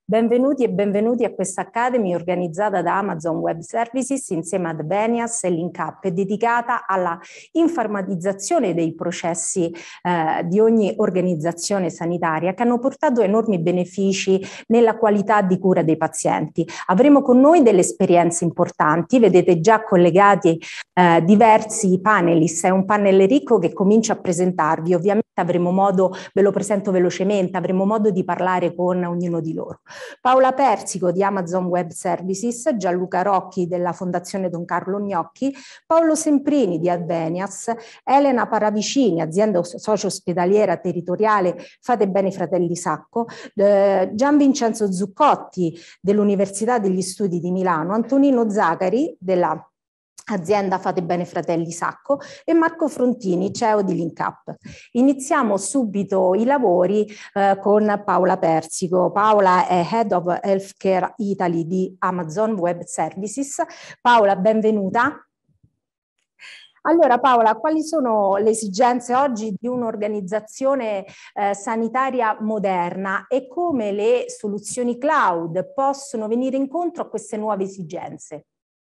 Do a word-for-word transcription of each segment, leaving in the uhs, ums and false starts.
Benvenuti e benvenuti a questa Academy organizzata da Amazon Web Services insieme ad Benias e LinkUp, dedicata alla informatizzazione dei processi eh, di ogni organizzazione sanitaria, che hanno portato enormi benefici nella qualità di cura dei pazienti. Avremo con noi delle esperienze importanti, vedete già collegati eh, diversi panelist, è un panel ricco che comincia a presentarvi, ovviamente avremo modo, ve lo presento velocemente, avremo modo di parlare con ognuno di loro. Paola Persico di Amazon Web Services, Gianluca Rocchi della Fondazione Don Carlo Gnocchi, Paolo Semprini di Advenias, Elena Paravicini, azienda socio-ospedaliera territoriale Fate Bene Fratelli Sacco, eh, Gian Vincenzo Zuccotti dell'Università degli Studi di Milano, Antonino Zacari della azienda Fate Bene Fratelli Sacco e Marco Frontini, C E O di LinkUp. Iniziamo subito i lavori eh, con Paola Persico. Paola è Head of Healthcare Italy di Amazon Web Services. Paola, benvenuta. Allora Paola, quali sono le esigenze oggi di un'organizzazione eh, sanitaria moderna e come le soluzioni cloud possono venire incontro a queste nuove esigenze?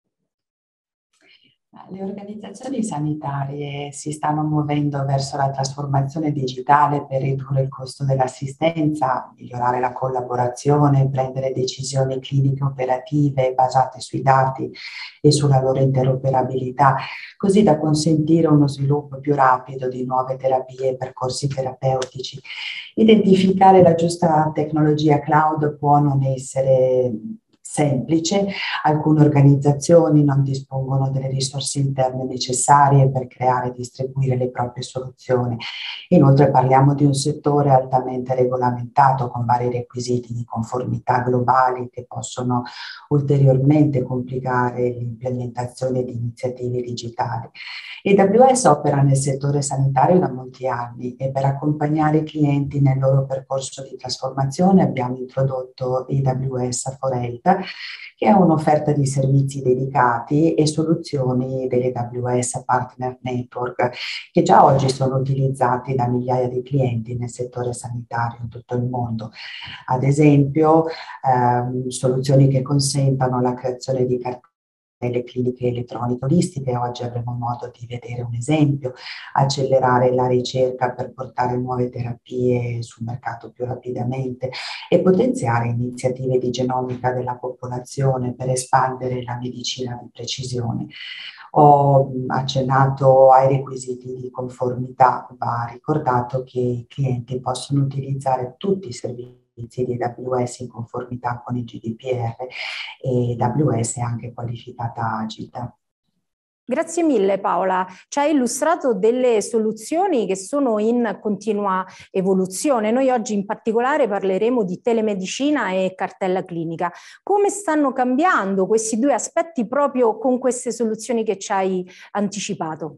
Le organizzazioni sanitarie si stanno muovendo verso la trasformazione digitale per ridurre il costo dell'assistenza, migliorare la collaborazione, prendere decisioni cliniche operative basate sui dati e sulla loro interoperabilità, così da consentire uno sviluppo più rapido di nuove terapie e percorsi terapeutici. Identificare la giusta tecnologia cloud può non essere semplice, alcune organizzazioni non dispongono delle risorse interne necessarie per creare e distribuire le proprie soluzioni. Inoltre parliamo di un settore altamente regolamentato con vari requisiti di conformità globali che possono ulteriormente complicare l'implementazione di iniziative digitali. A W S opera nel settore sanitario da molti anni e per accompagnare i clienti nel loro percorso di trasformazione abbiamo introdotto A W S for Health, che è un'offerta di servizi dedicati e soluzioni dell'A W S Partner Network, che già oggi sono utilizzati da migliaia di clienti nel settore sanitario in tutto il mondo. Ad esempio, ehm, soluzioni che consentono la creazione di cartelle le cliniche elettroniche olistiche, oggi avremo modo di vedere un esempio, accelerare la ricerca per portare nuove terapie sul mercato più rapidamente e potenziare iniziative di genomica della popolazione per espandere la medicina di precisione. Ho accennato ai requisiti di conformità, va ricordato che i clienti possono utilizzare tutti i servizi di A W S in conformità con il G D P R e A W S è anche qualificata Agida. Grazie mille Paola, ci hai illustrato delle soluzioni che sono in continua evoluzione. Noi oggi in particolare parleremo di telemedicina e cartella clinica. Come stanno cambiando questi due aspetti proprio con queste soluzioni che ci hai anticipato?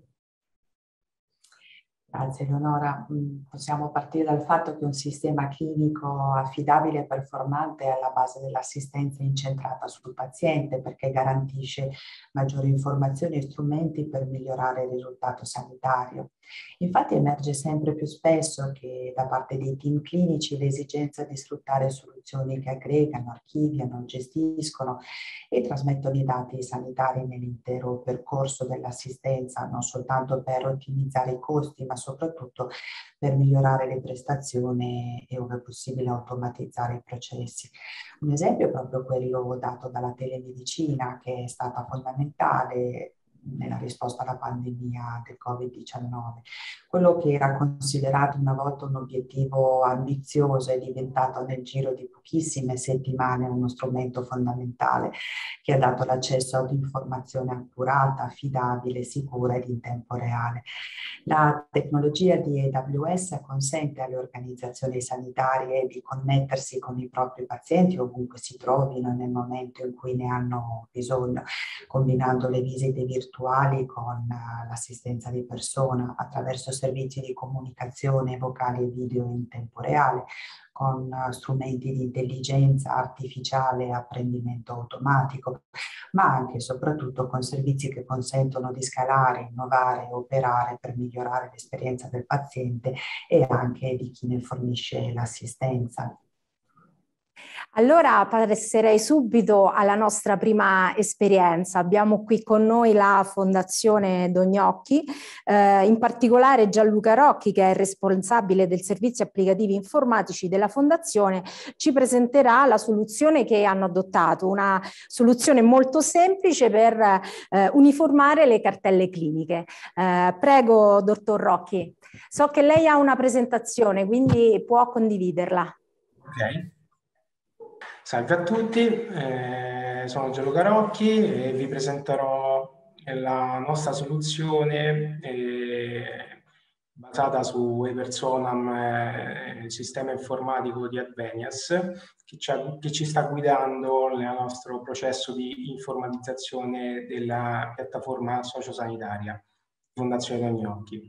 Grazie Eleonora. Possiamo partire dal fatto che un sistema clinico affidabile e performante è alla base dell'assistenza incentrata sul paziente perché garantisce maggiori informazioni e strumenti per migliorare il risultato sanitario. Infatti emerge sempre più spesso che da parte dei team clinici l'esigenza di sfruttare soluzioni che aggregano, archiviano, gestiscono e trasmettono i dati sanitari nell'intero percorso dell'assistenza, non soltanto per ottimizzare i costi, ma soprattutto per migliorare le prestazioni e, ove possibile, automatizzare i processi. Un esempio è proprio quello dato dalla telemedicina, che è stata fondamentale nella risposta alla pandemia del Covid diciannove. Quello che era considerato una volta un obiettivo ambizioso è diventato nel giro di pochissime settimane uno strumento fondamentale che ha dato l'accesso ad informazione accurata, affidabile, sicura ed in tempo reale. La tecnologia di A W S consente alle organizzazioni sanitarie di connettersi con i propri pazienti ovunque si trovino nel momento in cui ne hanno bisogno, combinando le visite virtuali con uh, l'assistenza di persona attraverso servizi di comunicazione vocale e video in tempo reale, con uh, strumenti di intelligenza artificiale e apprendimento automatico, ma anche e soprattutto con servizi che consentono di scalare, innovare e operare per migliorare l'esperienza del paziente e anche di chi ne fornisce l'assistenza. Allora passerei subito alla nostra prima esperienza. Abbiamo qui con noi la Fondazione Dognocchi, eh, in particolare Gianluca Rocchi, che è il responsabile del servizio applicativi informatici della Fondazione, ci presenterà la soluzione che hanno adottato, una soluzione molto semplice per eh, uniformare le cartelle cliniche. Eh, prego, dottor Rocchi. So che lei ha una presentazione, quindi può condividerla. Ok. Salve a tutti, eh, sono Gianluca Rocchi e vi presenterò la nostra soluzione eh, basata su ePersonam, eh, sistema informatico di Advenias, che ci, che ci sta guidando nel nostro processo di informatizzazione della piattaforma sociosanitaria Fondazione Dognocchi.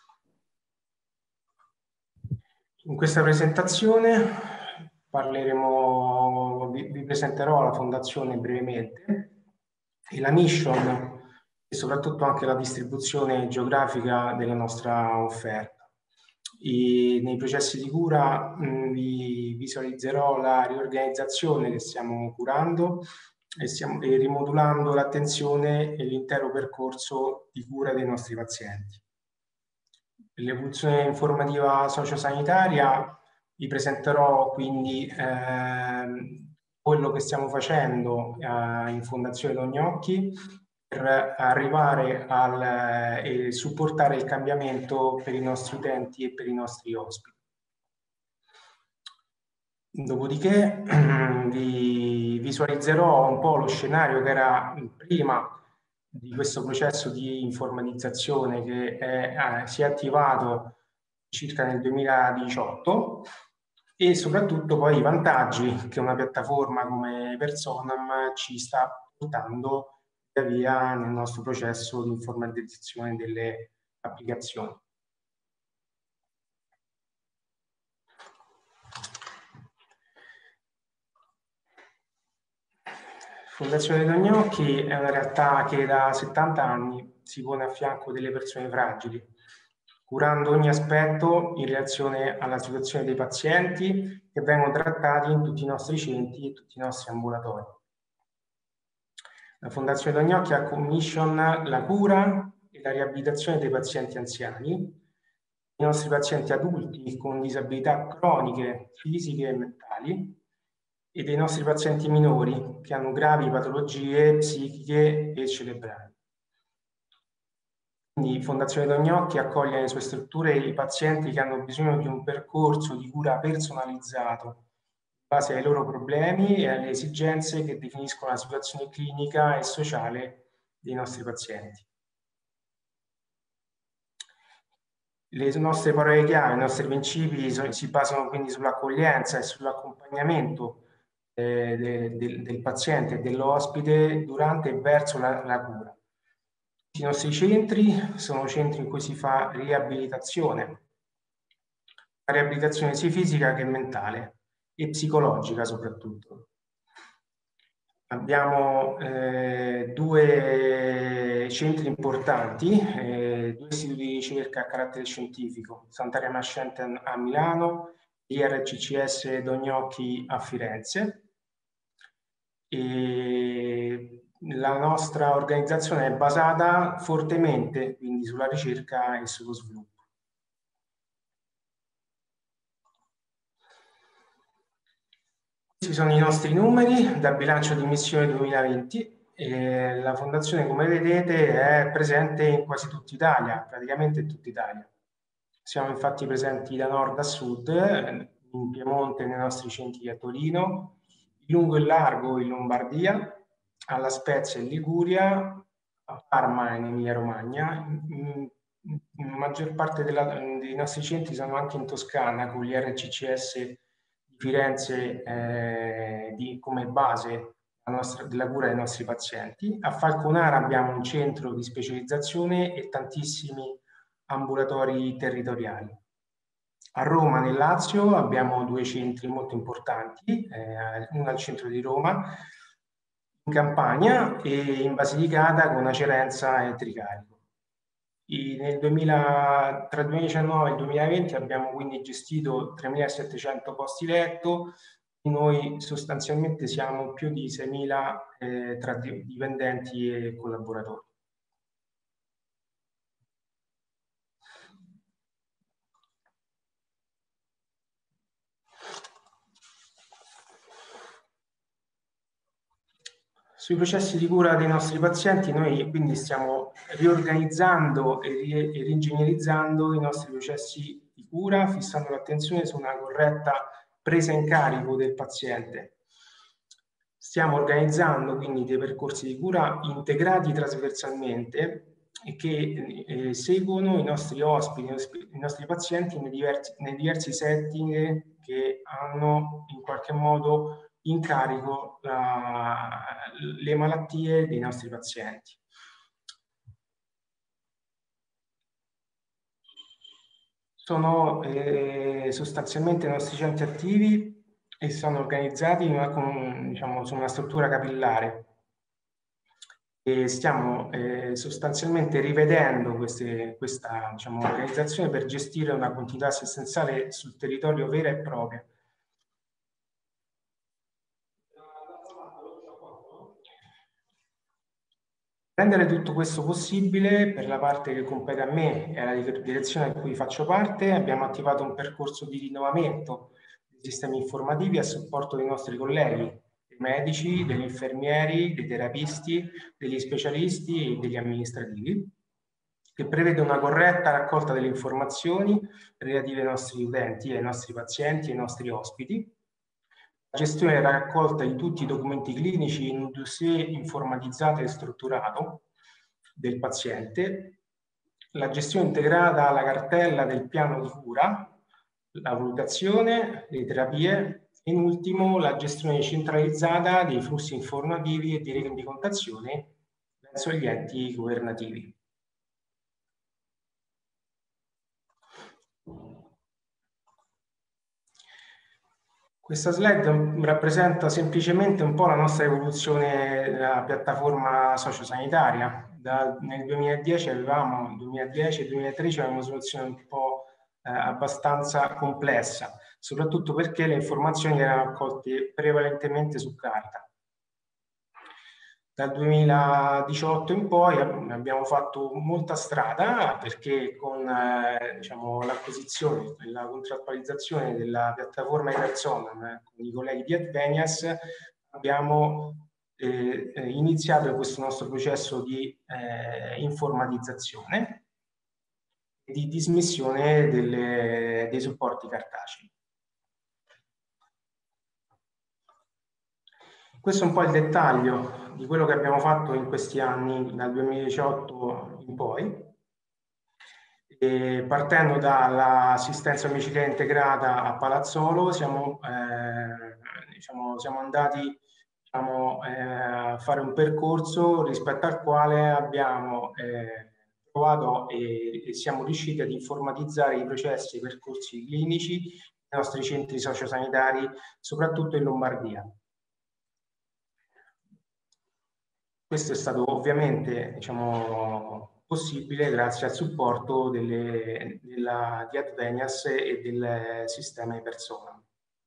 In questa presentazione parleremo, vi, vi presenterò la fondazione brevemente e la mission e soprattutto anche la distribuzione geografica della nostra offerta. E nei processi di cura mh, vi visualizzerò la riorganizzazione che stiamo curando e, stiamo, e rimodulando l'attenzione e l'intero percorso di cura dei nostri pazienti. L'evoluzione informativa sociosanitaria vi presenterò quindi eh, quello che stiamo facendo eh, in Fondazione Dognocchi per arrivare al, e eh, supportare il cambiamento per i nostri utenti e per i nostri ospiti. Dopodiché vi visualizzerò un po' lo scenario che era prima di questo processo di informatizzazione che è, eh, si è attivato circa nel duemiladiciotto e soprattutto poi i vantaggi che una piattaforma come Personam ci sta portando via via nel nostro processo di informatizzazione delle applicazioni. Fondazione Dognocchi è una realtà che da settanta anni si pone a fianco delle persone fragili, curando ogni aspetto in relazione alla situazione dei pazienti che vengono trattati in tutti i nostri centri e tutti i nostri ambulatori. La Fondazione Dognocchi ha come mission la cura e la riabilitazione dei pazienti anziani, i nostri pazienti adulti con disabilità croniche, fisiche e mentali, e dei nostri pazienti minori che hanno gravi patologie psichiche e cerebrali. Quindi Fondazione Dognocchi accoglie nelle sue strutture i pazienti che hanno bisogno di un percorso di cura personalizzato in base ai loro problemi e alle esigenze che definiscono la situazione clinica e sociale dei nostri pazienti. Le nostre parole chiave, i nostri principi si basano quindi sull'accoglienza e sull'accompagnamento eh, de, de, del paziente e dell'ospite durante e verso la, la cura. I nostri centri sono centri in cui si fa riabilitazione, riabilitazione sia fisica che mentale e psicologica soprattutto. Abbiamo eh, due centri importanti, eh, due istituti di ricerca a carattere scientifico, Sant'Aria Nascente a Milano e I R C C S Dognocchi a Firenze. E la nostra organizzazione è basata fortemente quindi sulla ricerca e sullo sviluppo. Questi sono i nostri numeri dal bilancio di missione duemilaventi. E la fondazione, come vedete, è presente in quasi tutta Italia, praticamente in tutta Italia. Siamo infatti presenti da nord a sud, in Piemonte nei nostri centri a Torino, in lungo e largo in Lombardia, alla Spezia in Liguria, a Parma in Emilia Romagna. La maggior parte della, dei nostri centri sono anche in Toscana, con gli R C C S di Firenze eh, di, come base la nostra, della cura dei nostri pazienti. A Falconara abbiamo un centro di specializzazione e tantissimi ambulatori territoriali. A Roma, nel Lazio, abbiamo due centri molto importanti, eh, uno al centro di Roma, in Campania e in Basilicata con Acerenza e Tricarico. E nel duemila, tra il duemiladiciannove e il duemilaventi abbiamo quindi gestito tremilasettecento posti letto, Noi sostanzialmente siamo più di seimila eh, tra dipendenti e collaboratori. Sui processi di cura dei nostri pazienti noi quindi stiamo riorganizzando e, ri e ringegnerizzando i nostri processi di cura, fissando l'attenzione su una corretta presa in carico del paziente. Stiamo organizzando quindi dei percorsi di cura integrati trasversalmente e che eh, seguono i nostri ospiti, i nostri pazienti nei diversi, nei diversi setting che hanno in qualche modo in carico la, le malattie dei nostri pazienti. Sono eh, sostanzialmente i nostri centri attivi e sono organizzati in una, con, diciamo, su una struttura capillare. E stiamo eh, sostanzialmente rivedendo queste, questa diciamo, organizzazione per gestire una continuità assistenziale sul territorio vera e propria. Rendere tutto questo possibile, per la parte che compete a me e alla direzione a cui faccio parte, abbiamo attivato un percorso di rinnovamento dei sistemi informativi a supporto dei nostri colleghi, dei medici, degli infermieri, dei terapisti, degli specialisti e degli amministrativi, che prevede una corretta raccolta delle informazioni relative ai nostri utenti, ai nostri pazienti e ai nostri ospiti, la gestione e la raccolta di tutti i documenti clinici in un dossier informatizzato e strutturato del paziente, la gestione integrata alla cartella del piano di cura, la valutazione, le terapie e in ultimo la gestione centralizzata dei flussi informativi e di rendicontazione verso gli enti governativi. Questa slide rappresenta semplicemente un po' la nostra evoluzione della piattaforma sociosanitaria. Da, nel duemiladieci avevamo, duemiladieci e duemilatredici avevamo una soluzione un po' eh, abbastanza complessa, soprattutto perché le informazioni erano raccolte prevalentemente su carta. Dal duemiladiciotto in poi abbiamo fatto molta strada perché con eh, diciamo, l'acquisizione e la contrattualizzazione della piattaforma Everson eh, con i colleghi di Advenias abbiamo eh, iniziato questo nostro processo di eh, informatizzazione e di dismissione delle, dei supporti cartacei. Questo è un po' il dettaglio di quello che abbiamo fatto in questi anni, dal duemiladiciotto in poi, e partendo dall'assistenza omiciliare integrata a Palazzolo, siamo, eh, diciamo, siamo andati diciamo, eh, a fare un percorso rispetto al quale abbiamo eh, provato e, e siamo riusciti ad informatizzare i processi e i percorsi clinici nei nostri centri sociosanitari, soprattutto in Lombardia. Questo è stato ovviamente diciamo, possibile grazie al supporto delle, della, di Advenias e del sistema di persona.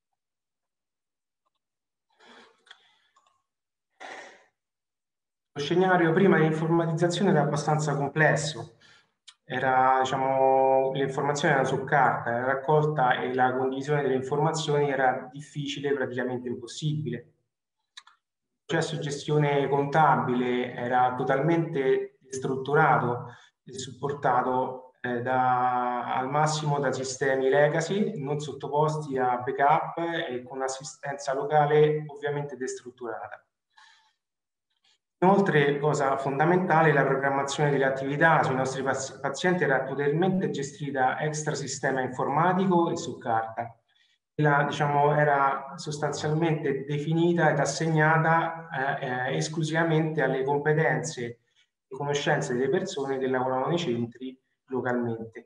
Lo scenario prima dell'informatizzazione era abbastanza complesso. Era, diciamo, le informazioni erano su carta, la raccolta e la condivisione delle informazioni era difficile, praticamente impossibile. Il processo di gestione contabile era totalmente strutturato e supportato eh, da, al massimo da sistemi legacy non sottoposti a backup e con assistenza locale ovviamente destrutturata. Inoltre, cosa fondamentale, la programmazione delle attività sui nostri pazienti era totalmente gestita extra sistema informatico e su carta. La, diciamo, era sostanzialmente definita ed assegnata eh, eh, esclusivamente alle competenze e conoscenze delle persone che lavorano nei centri localmente.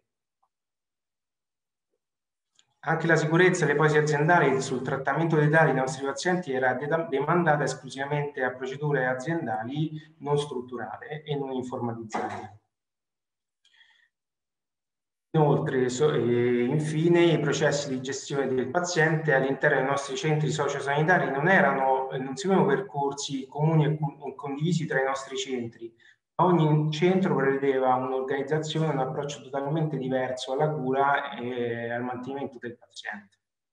Anche la sicurezza e le ipotesi aziendali sul trattamento dei dati dei nostri pazienti era demandata esclusivamente a procedure aziendali non strutturate e non informatizzate. Inoltre, so, e infine, i processi di gestione del paziente all'interno dei nostri centri sociosanitari non erano, non seguivano percorsi comuni e condivisi tra i nostri centri. Ogni centro prevedeva un'organizzazione, un approccio totalmente diverso alla cura e al mantenimento del paziente.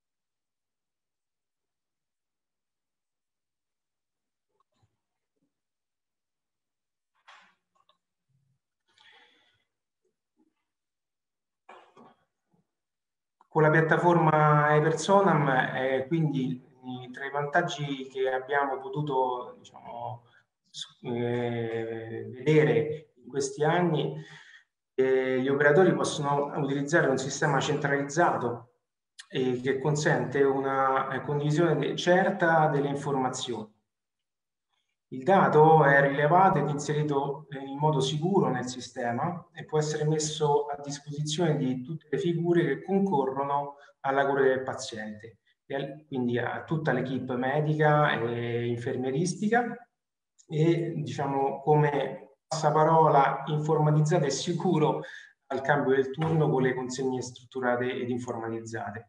Con la piattaforma ePersonam, eh, quindi tra i vantaggi che abbiamo potuto, diciamo, eh, vedere in questi anni, eh, gli operatori possono utilizzare un sistema centralizzato eh, che consente una condivisione certa delle informazioni. Il dato è rilevato ed inserito in modo sicuro nel sistema e può essere messo a disposizione di tutte le figure che concorrono alla cura del paziente, quindi a tutta l'equipe medica e infermieristica, e diciamo come passaparola informatizzato e sicuro al cambio del turno con le consegne strutturate ed informatizzate.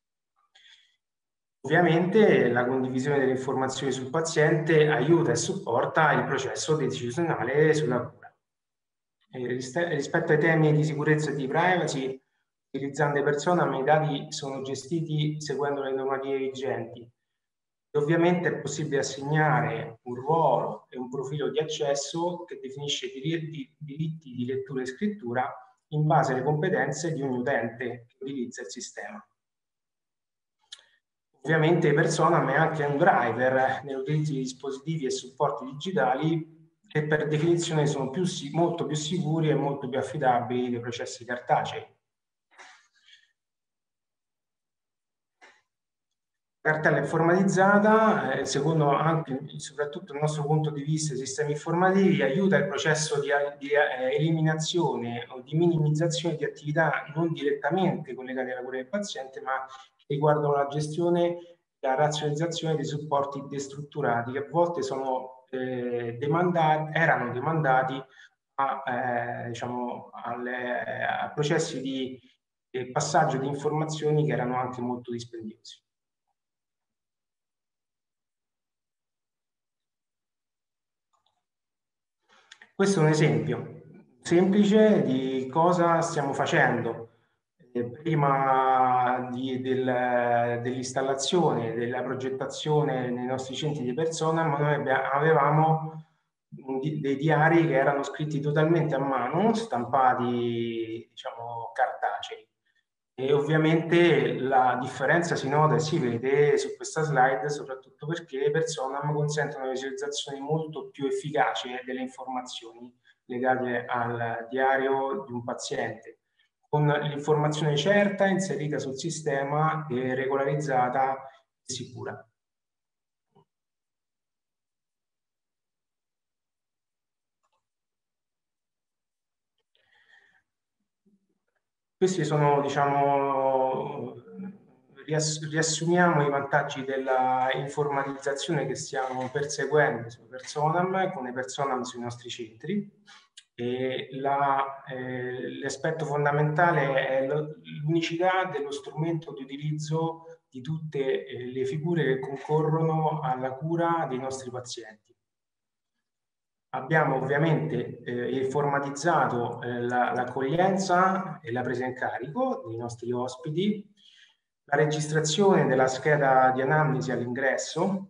Ovviamente la condivisione delle informazioni sul paziente aiuta e supporta il processo decisionale sulla cura. E rispetto ai temi di sicurezza e di privacy, utilizzando ePersonam, i dati sono gestiti seguendo le normative vigenti. E ovviamente è possibile assegnare un ruolo e un profilo di accesso che definisce i diritti, diritti di lettura e scrittura in base alle competenze di ogni utente che utilizza il sistema. Ovviamente ePersonam è anche un driver nell'utilizzo di dispositivi e supporti digitali che per definizione sono più, molto più sicuri e molto più affidabili dei processi cartacei. La cartella informatizzata, eh, secondo anche soprattutto il nostro punto di vista dei sistemi informativi, aiuta il processo di, di eh, eliminazione o di minimizzazione di attività non direttamente collegate alla cura del paziente, ma riguardano la gestione e la razionalizzazione dei supporti destrutturati che a volte sono, eh, demandati, erano demandati a, eh, diciamo, alle, eh, a processi di eh, passaggio di informazioni che erano anche molto dispendiosi. Questo è un esempio semplice di cosa stiamo facendo. Prima di, del, dell'installazione, della progettazione nei nostri centri di ePersonam, noi avevamo dei diari che erano scritti totalmente a mano, stampati, diciamo, cartacei. E ovviamente la differenza si nota e si vede su questa slide, soprattutto perché ePersonam consente una visualizzazione molto più efficace delle informazioni legate al diario di un paziente, con l'informazione certa inserita sul sistema e regolarizzata e sicura. Questi sono, diciamo, riassumiamo i vantaggi della informatizzazione che stiamo perseguendo su ePersonam, con ePersonam sui nostri centri. L'aspetto eh, fondamentale è l'unicità dello strumento di utilizzo di tutte eh, le figure che concorrono alla cura dei nostri pazienti. Abbiamo ovviamente eh, informatizzato eh, l'accoglienza e la presa in carico dei nostri ospiti, la registrazione della scheda di anamnesi all'ingresso,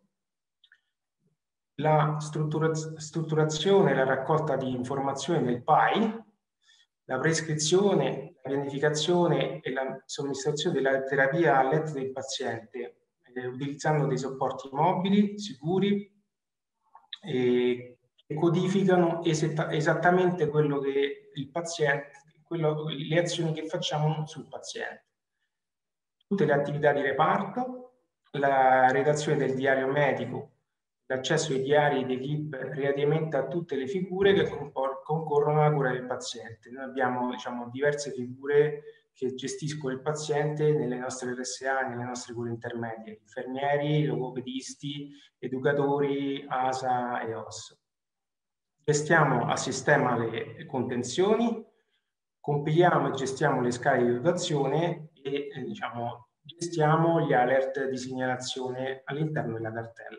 la struttura, strutturazione e la raccolta di informazioni nel P A I, la prescrizione, la pianificazione e la somministrazione della terapia a letto del paziente, eh, utilizzando dei supporti mobili, sicuri, e che codificano esattamente quello che il paziente, quello, le azioni che facciamo sul paziente. Tutte le attività di reparto, la redazione del diario medico, l'accesso ai diari di equipe relativamente a tutte le figure che concorrono alla cura del paziente. Noi abbiamo, diciamo, diverse figure che gestiscono il paziente nelle nostre R S A, nelle nostre cure intermedie, infermieri, logopedisti, educatori, A S A e O S. Gestiamo a sistema le contenzioni compiliamo e gestiamo le scale di dotazione e eh, diciamo, gestiamo gli alert di segnalazione all'interno della cartella.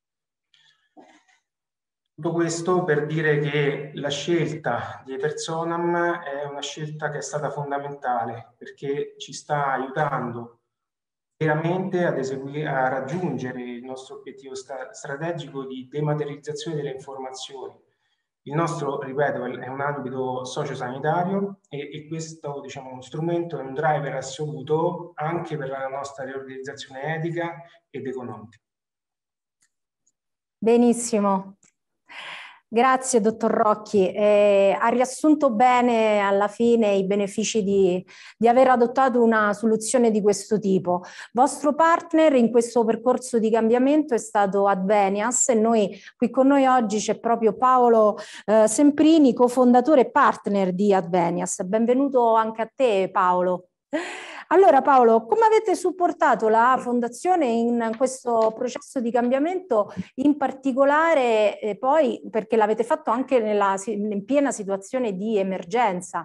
Tutto questo per dire che la scelta di Personam è una scelta che è stata fondamentale perché ci sta aiutando veramente ad eseguire, a raggiungere il nostro obiettivo sta strategico di dematerializzazione delle informazioni. Il nostro, ripeto, è un ambito sociosanitario e, e questo, diciamo, strumento è un driver assoluto anche per la nostra riorganizzazione etica ed economica. Benissimo. Grazie, dottor Rocchi. Eh, ha riassunto bene alla fine i benefici di, di aver adottato una soluzione di questo tipo. Vostro partner in questo percorso di cambiamento è stato Advenias e noi qui con noi oggi c'è proprio Paolo eh, Semprini, cofondatore e partner di Advenias. Benvenuto anche a te, Paolo. Allora Paolo, come avete supportato la Fondazione in questo processo di cambiamento, in particolare eh, poi perché l'avete fatto anche nella, in piena situazione di emergenza?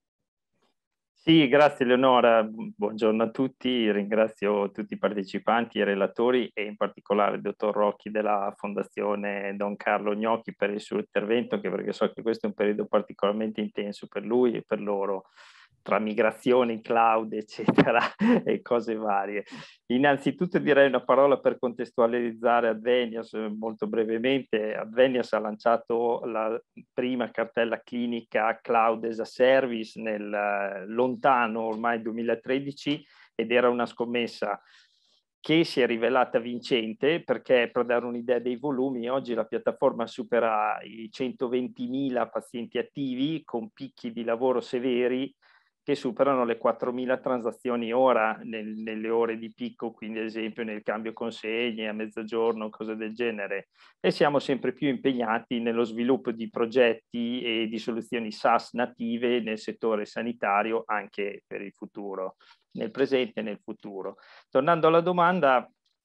Sì, grazie Eleonora, buongiorno a tutti, ringrazio tutti i partecipanti e i relatori e in particolare il dottor Rocchi della Fondazione Don Carlo Gnocchi per il suo intervento, anche perché so che questo è un periodo particolarmente intenso per lui e per loro, tra migrazioni, cloud, eccetera, e cose varie. Innanzitutto direi una parola per contestualizzare Advenias molto brevemente. Advenias ha lanciato la prima cartella clinica cloud as a service nel lontano ormai duemilatredici ed era una scommessa che si è rivelata vincente perché, per dare un'idea dei volumi, oggi la piattaforma supera i centoventimila pazienti attivi con picchi di lavoro severi che superano le quattromila transazioni ora nel, nelle ore di picco, quindi ad esempio nel cambio consegne a mezzogiorno, cose del genere. E siamo sempre più impegnati nello sviluppo di progetti e di soluzioni SaaS native nel settore sanitario anche per il futuro, nel presente e nel futuro. Tornando alla domanda,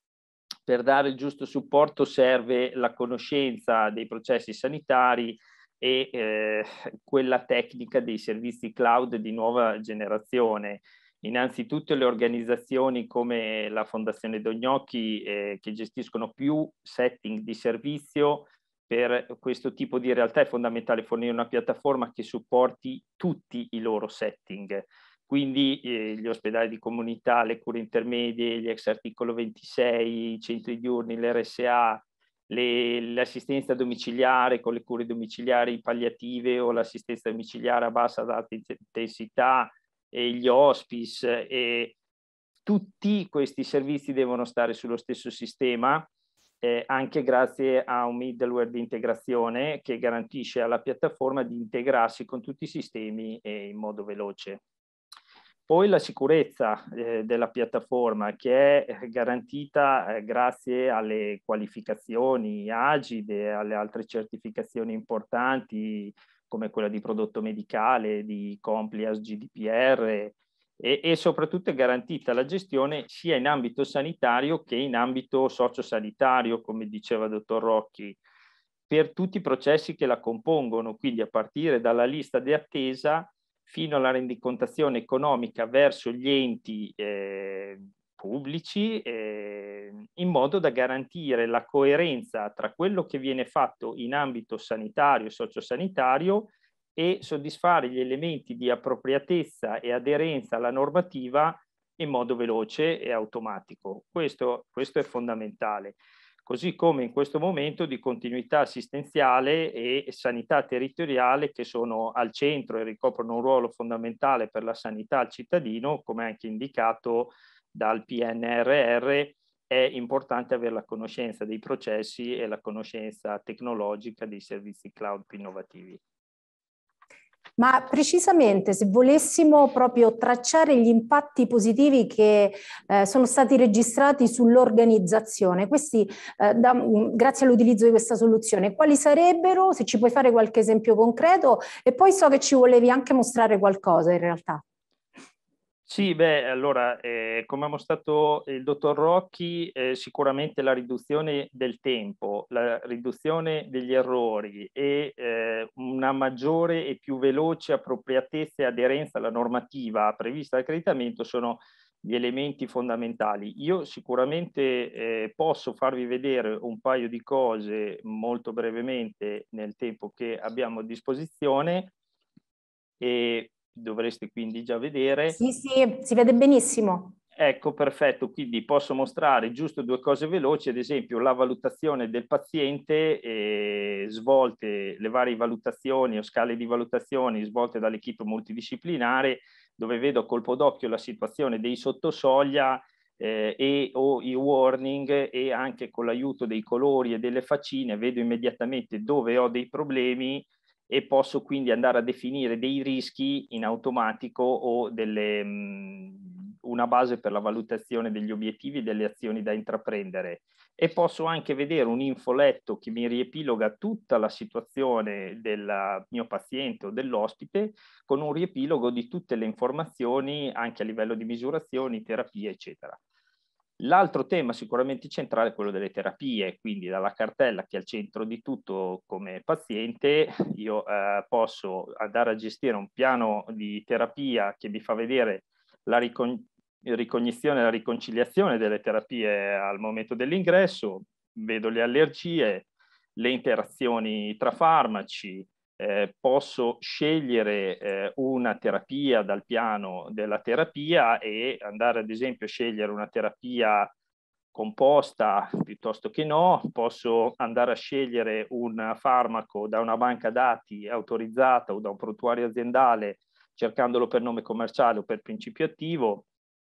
per dare il giusto supporto serve la conoscenza dei processi sanitari e eh, quella tecnica dei servizi cloud di nuova generazione. Innanzitutto le organizzazioni come la Fondazione Don Gnocchi eh, che gestiscono più setting di servizio. Per questo tipo di realtà è fondamentale fornire una piattaforma che supporti tutti i loro setting. Quindi eh, gli ospedali di comunità, le cure intermedie, gli ex articolo ventisei, i centri diurni, l'R S A, l'assistenza domiciliare con le cure domiciliari palliative o l'assistenza domiciliare a bassa ad alta intensità e gli hospice, e tutti questi servizi devono stare sullo stesso sistema eh, anche grazie a un middleware di integrazione che garantisce alla piattaforma di integrarsi con tutti i sistemi eh, in modo veloce. Poi la sicurezza eh, della piattaforma che è garantita eh, grazie alle qualificazioni Agide e alle altre certificazioni importanti come quella di prodotto medicale, di compliance G D P R e, e soprattutto è garantita la gestione sia in ambito sanitario che in ambito sociosanitario, come diceva il dottor Rocchi, per tutti i processi che la compongono, quindi a partire dalla lista di attesa fino alla rendicontazione economica verso gli enti eh, pubblici, eh, in modo da garantire la coerenza tra quello che viene fatto in ambito sanitario e sociosanitario e soddisfare gli elementi di appropriatezza e aderenza alla normativa in modo veloce e automatico. Questo, questo è fondamentale. Così come in questo momento di continuità assistenziale e sanità territoriale che sono al centro e ricoprono un ruolo fondamentale per la sanità al cittadino, come anche indicato dal P N R R, è importante avere la conoscenza dei processi e la conoscenza tecnologica dei servizi cloud più innovativi. Ma precisamente, se volessimo proprio tracciare gli impatti positivi che eh, sono stati registrati sull'organizzazione, questi eh, da, grazie all'utilizzo di questa soluzione, quali sarebbero? Se ci puoi fare qualche esempio concreto, e poi so che ci volevi anche mostrare qualcosa in realtà. Sì, beh, allora, eh, come ha mostrato il dottor Rocchi, eh, sicuramente la riduzione del tempo, la riduzione degli errori e eh, una maggiore e più veloce appropriatezza e aderenza alla normativa prevista dall'accreditamento sono gli elementi fondamentali. Io sicuramente eh, posso farvi vedere un paio di cose molto brevemente nel tempo che abbiamo a disposizione e dovreste quindi già vedere. Sì, sì, si vede benissimo. Ecco, perfetto, quindi posso mostrare giusto due cose veloci, ad esempio la valutazione del paziente, eh, svolte le varie valutazioni o scale di valutazioni svolte dall'equipe multidisciplinare, dove vedo a colpo d'occhio la situazione dei sottosoglia eh, e o i warning, e anche con l'aiuto dei colori e delle faccine vedo immediatamente dove ho dei problemi e posso quindi andare a definire dei rischi in automatico o delle, mh, una base per la valutazione degli obiettivi e delle azioni da intraprendere. E posso anche vedere un infoletto che mi riepiloga tutta la situazione del mio paziente o dell'ospite, con un riepilogo di tutte le informazioni anche a livello di misurazioni, terapie, eccetera. L'altro tema sicuramente centrale è quello delle terapie, quindi dalla cartella che è al centro di tutto come paziente, io eh, posso andare a gestire un piano di terapia che mi fa vedere la ricon ricognizione e la riconciliazione delle terapie al momento dell'ingresso, vedo le allergie, le interazioni tra farmaci, Eh, posso scegliere eh, una terapia dal piano della terapia e andare ad esempio a scegliere una terapia composta piuttosto che no, posso andare a scegliere un farmaco da una banca dati autorizzata o da un prontuario aziendale cercandolo per nome commerciale o per principio attivo,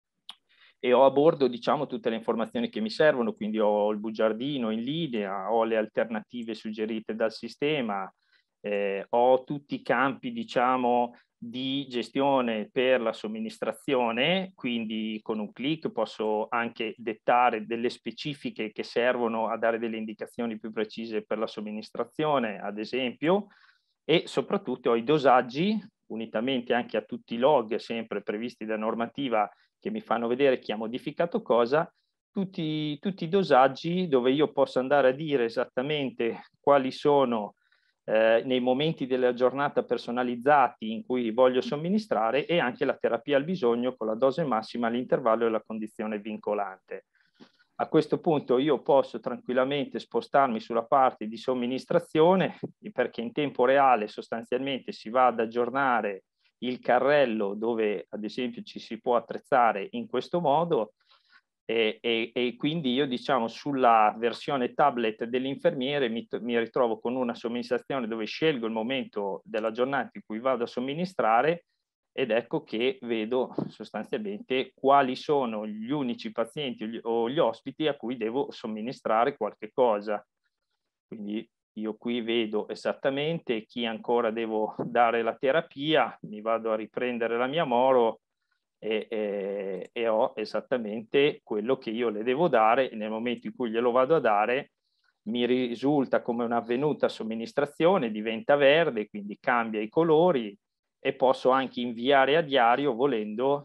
e ho a bordo, diciamo, tutte le informazioni che mi servono, quindi ho il bugiardino in linea, ho le alternative suggerite dal sistema, eh, ho tutti i campi, diciamo, di gestione per la somministrazione, quindi con un clic posso anche dettare delle specifiche che servono a dare delle indicazioni più precise per la somministrazione, ad esempio, e soprattutto ho i dosaggi, unitamente anche a tutti i log sempre previsti da normativa che mi fanno vedere chi ha modificato cosa, tutti, tutti i dosaggi dove io posso andare a dire esattamente quali sono eh, nei momenti della giornata personalizzati in cui voglio somministrare, e anche la terapia al bisogno con la dose massima, l'intervallo e la condizione vincolante. A questo punto io posso tranquillamente spostarmi sulla parte di somministrazione, perché in tempo reale sostanzialmente si va ad aggiornare il carrello dove ad esempio ci si può attrezzare in questo modo, e, e, e quindi io, diciamo, sulla versione tablet dell'infermiere mi, mi ritrovo con una somministrazione dove scelgo il momento della giornata in cui vado a somministrare, ed ecco che vedo sostanzialmente quali sono gli unici pazienti o gli ospiti a cui devo somministrare qualche cosa. Quindi io qui vedo esattamente chi ancora devo dare la terapia, mi vado a riprendere la mia Moro e, e, e ho esattamente quello che io le devo dare, e nel momento in cui glielo vado a dare mi risulta come un'avvenuta somministrazione, diventa verde, quindi cambia i colori, e posso anche inviare a diario, volendo,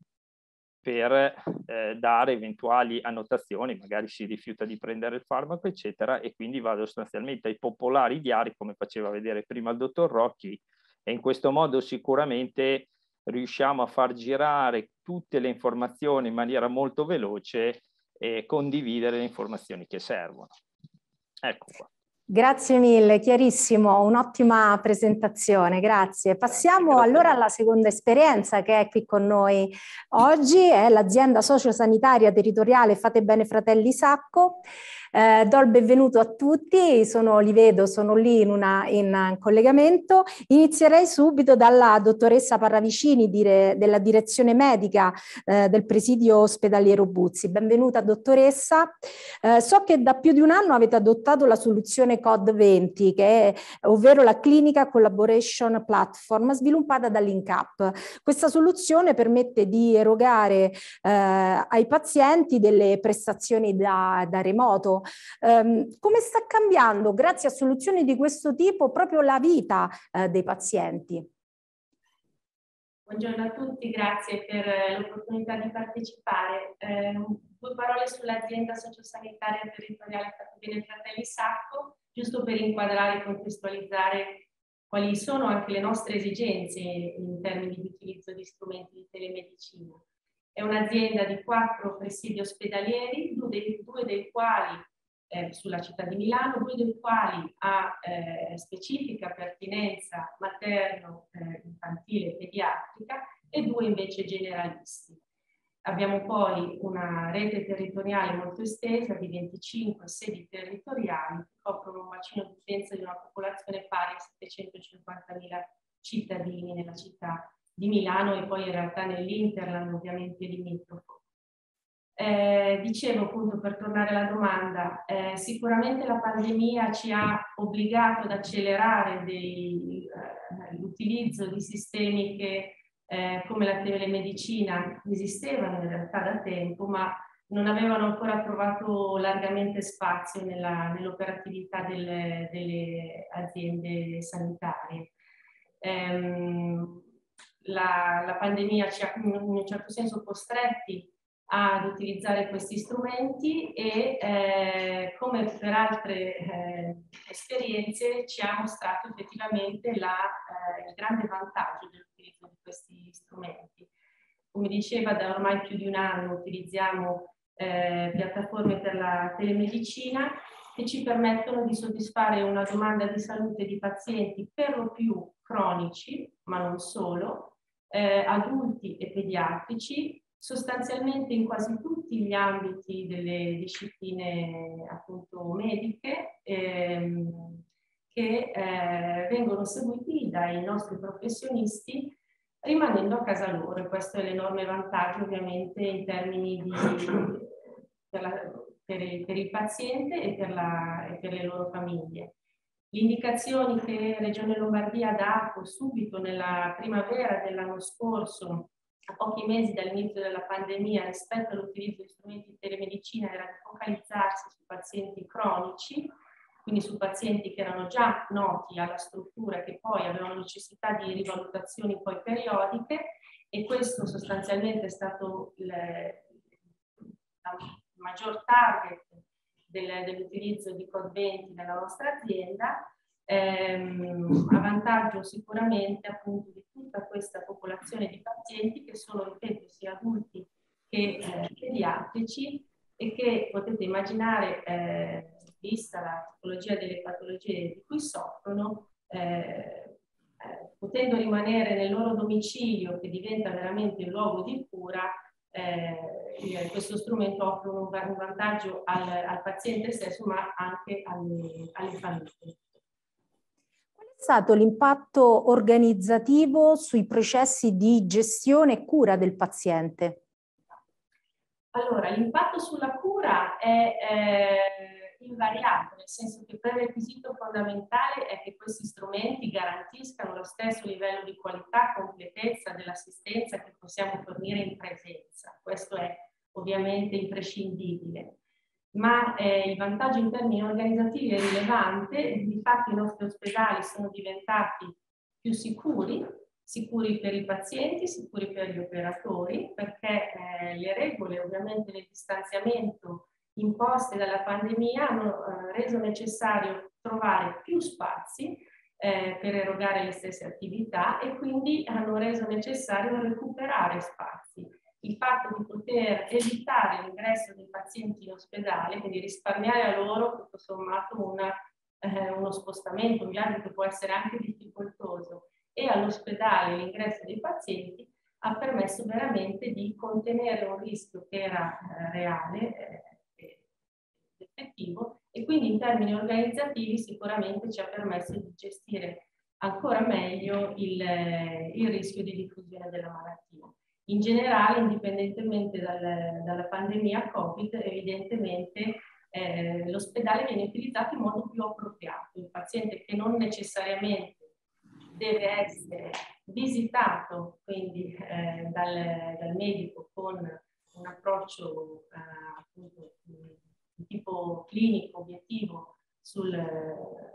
per eh, dare eventuali annotazioni, magari si rifiuta di prendere il farmaco, eccetera, e quindi vado sostanzialmente ai popolari diari, come faceva vedere prima il dottor Rocchi, e in questo modo sicuramente riusciamo a far girare tutte le informazioni in maniera molto veloce e condividere le informazioni che servono. Ecco qua. Grazie mille, chiarissimo, un'ottima presentazione, grazie. Passiamo grazie, allora alla seconda esperienza che è qui con noi oggi, è l'azienda sociosanitaria territoriale Fate Bene Fratelli Sacco. Eh, do il benvenuto a tutti, sono, li vedo, sono lì in, una, in collegamento. Inizierei subito dalla dottoressa Parravicini dire, della direzione medica eh, del presidio ospedaliero Buzzi. Benvenuta dottoressa. Eh, so che da più di un anno avete adottato la soluzione C O D venti, che è, ovvero la Clinical Collaboration Platform sviluppata dall'Incap. Questa soluzione permette di erogare eh, ai pazienti delle prestazioni da, da remoto. Um, come sta cambiando, grazie a soluzioni di questo tipo, proprio la vita eh, dei pazienti? Buongiorno a tutti, grazie per l'opportunità di partecipare. Eh, due parole sull'azienda sociosanitaria territoriale Fatte Bene Fratelli Sacco, giusto per inquadrare e contestualizzare quali sono anche le nostre esigenze in termini di utilizzo di strumenti di telemedicina. È un'azienda di quattro presidi ospedalieri, due dei, due dei quali eh, sulla città di Milano, due dei quali ha eh, specifica pertinenza materno, eh, infantile e pediatrica e due invece generalisti. Abbiamo poi una rete territoriale molto estesa di venticinque sedi territoriali che coprono un bacino di utenza di una popolazione pari a settecentocinquantamila cittadini nella città di Milano e poi in realtà nell'Interland ovviamente limitrofo. Eh, dicevo appunto, per tornare alla domanda, eh, sicuramente la pandemia ci ha obbligato ad accelerare eh, l'utilizzo di sistemi che eh, come la telemedicina esistevano in realtà da tempo, ma non avevano ancora trovato largamente spazio nell'operatività delle, delle aziende sanitarie. Ehm, la, la pandemia ci ha in un certo senso costretti ad utilizzare questi strumenti e eh, come per altre eh, esperienze ci ha mostrato effettivamente la, eh, il grande vantaggio dell'utilizzo di questi strumenti. Come diceva, da ormai più di un anno utilizziamo eh, piattaforme per la telemedicina che ci permettono di soddisfare una domanda di salute di pazienti per lo più cronici, ma non solo, eh, adulti e pediatrici, sostanzialmente in quasi tutti gli ambiti delle discipline appunto mediche ehm, che eh, vengono seguiti dai nostri professionisti rimanendo a casa loro, e questo è l'enorme vantaggio ovviamente in termini di per, la, per, il, per il paziente e per, la, e per le loro famiglie. Le indicazioni che Regione Lombardia ha dato subito nella primavera dell'anno scorso, a pochi mesi dall'inizio della pandemia, rispetto all'utilizzo di strumenti di telemedicina, era di focalizzarsi su pazienti cronici, quindi su pazienti che erano già noti alla struttura e che poi avevano necessità di rivalutazioni poi periodiche, e questo sostanzialmente è stato il, il maggior target del, dell'utilizzo di Code venti nella nostra azienda. Ehm, a vantaggio sicuramente appunto di tutta questa popolazione di pazienti che sono, ripeto, sia adulti che eh, pediatrici, e che potete immaginare, eh, vista la tipologia delle patologie di cui soffrono, eh, eh, potendo rimanere nel loro domicilio, che diventa veramente il luogo di cura, eh, questo strumento offre un, un vantaggio al, al paziente stesso, ma anche alle, alle famiglie. Qual è stato l'impatto organizzativo sui processi di gestione e cura del paziente? Allora, l'impatto sulla cura è eh, invariato, nel senso che il prerequisito fondamentale è che questi strumenti garantiscano lo stesso livello di qualità e completezza dell'assistenza che possiamo fornire in presenza. Questo è ovviamente imprescindibile. Ma eh, il vantaggio in termini organizzativi è rilevante. Infatti i nostri ospedali sono diventati più sicuri, sicuri per i pazienti, sicuri per gli operatori, perché eh, le regole ovviamente del distanziamento imposte dalla pandemia hanno eh, reso necessario trovare più spazi eh, per erogare le stesse attività, e quindi hanno reso necessario recuperare spazi. Il fatto di poter evitare l'ingresso dei pazienti in ospedale, quindi risparmiare a loro tutto sommato una, eh, uno spostamento, un viaggio che può essere anche difficoltoso, e all'ospedale l'ingresso dei pazienti, ha permesso veramente di contenere un rischio che era eh, reale, eh, effettivo, e quindi in termini organizzativi sicuramente ci ha permesso di gestire ancora meglio il, il rischio di diffusione della malattia. In generale, indipendentemente dal, dalla pandemia Covid, evidentemente eh, l'ospedale viene utilizzato in modo più appropriato. Il paziente che non necessariamente deve essere visitato quindi eh, dal, dal medico con un approccio eh, appunto di tipo clinico, obiettivo sul,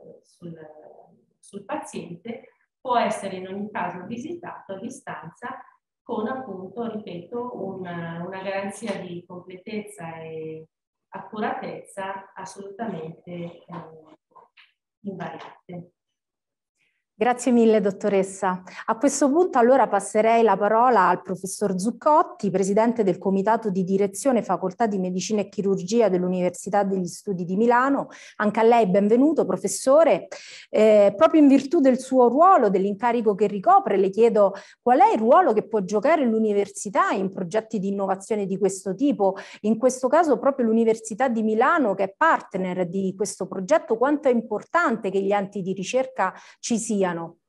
sul, sul paziente, può essere in ogni caso visitato a distanza con appunto, ripeto, una, una garanzia di completezza e accuratezza assolutamente eh, invariate. Grazie mille, dottoressa. A questo punto allora passerei la parola al professor Zuccotti, presidente del Comitato di Direzione Facoltà di Medicina e Chirurgia dell'Università degli Studi di Milano. Anche a lei benvenuto, professore. Eh, proprio in virtù del suo ruolo, dell'incarico che ricopre, le chiedo qual è il ruolo che può giocare l'università in progetti di innovazione di questo tipo, in questo caso proprio l'Università di Milano che è partner di questo progetto, quanto è importante che gli enti di ricerca ci siano.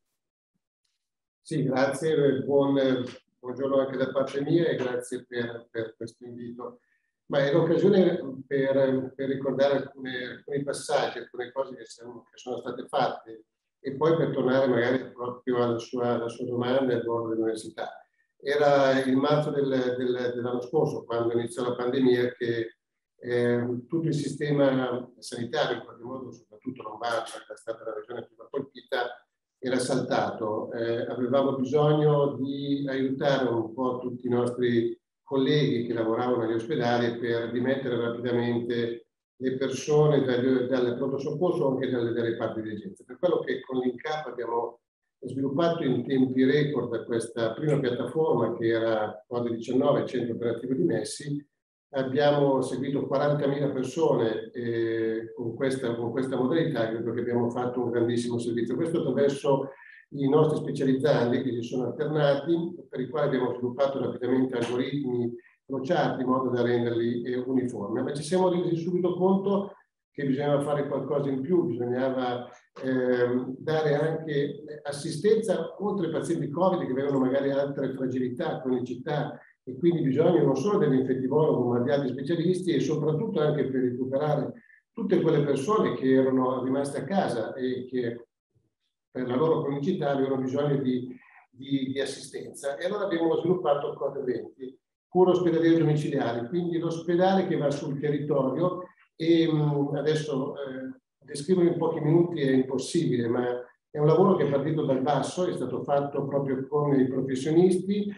Sì, grazie, buon, buongiorno anche da parte mia e grazie per, per questo invito. Ma è l'occasione per, per ricordare alcuni, alcuni passaggi, alcune cose che, siamo, che sono state fatte e poi per tornare magari proprio alla sua, alla sua domanda e al ruolo dell'università. Era il marzo del, del, dell'anno scorso, quando iniziò la pandemia, che eh, tutto il sistema sanitario, in qualche modo, soprattutto Lombardia, che è stata la regione più colpita, era saltato. Eh, avevamo bisogno di aiutare un po' tutti i nostri colleghi che lavoravano negli ospedali per dimettere rapidamente le persone dal, dal pronto soccorso o anche dalle, dalle parti di urgenza. Per quello che con l'I N C A P abbiamo sviluppato in tempi record questa prima piattaforma che era Covid diciannove, Centro Operativo di Messi. Abbiamo seguito quarantamila persone eh, con, questa, con questa modalità e credo che abbiamo fatto un grandissimo servizio. Questo attraverso i nostri specializzandi che si sono alternati, per i quali abbiamo sviluppato rapidamente algoritmi crociati in modo da renderli eh, uniformi. Ma ci siamo resi subito conto che bisognava fare qualcosa in più, bisognava eh, dare anche assistenza oltre ai pazienti Covid che avevano magari altre fragilità, cronicità, e quindi bisogno non solo dell'infettivologo ma di altri specialisti e soprattutto anche per recuperare tutte quelle persone che erano rimaste a casa e che per la loro cronicità avevano bisogno di, di, di assistenza. E allora abbiamo sviluppato Code venti, cura ospedaliera domiciliare, quindi l'ospedale che va sul territorio e mh, adesso eh, descriverlo in pochi minuti è impossibile, ma è un lavoro che è partito dal basso, è stato fatto proprio con i professionisti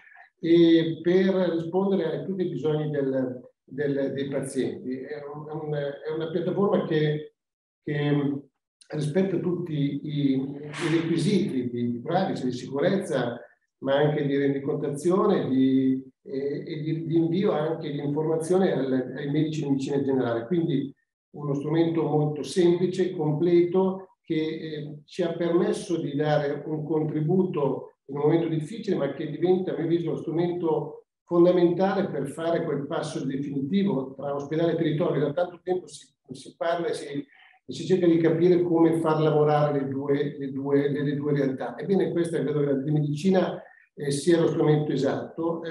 e per rispondere a tutti i bisogni del, del, dei pazienti. È, un, è una piattaforma che, che rispetta tutti i, i requisiti di privacy, di sicurezza, ma anche di rendicontazione di, e, e di, di invio anche di informazione al, ai medici di medicina generale. Quindi uno strumento molto semplice, completo, che eh, ci ha permesso di dare un contributo in un momento difficile, ma che diventa, a mio avviso, uno strumento fondamentale per fare quel passo definitivo tra ospedale e territorio. Da tanto tempo si, si parla e si, e si cerca di capire come far lavorare le due, le due, le due realtà. Ebbene, questa credo che la telemedicina eh, sia lo strumento esatto.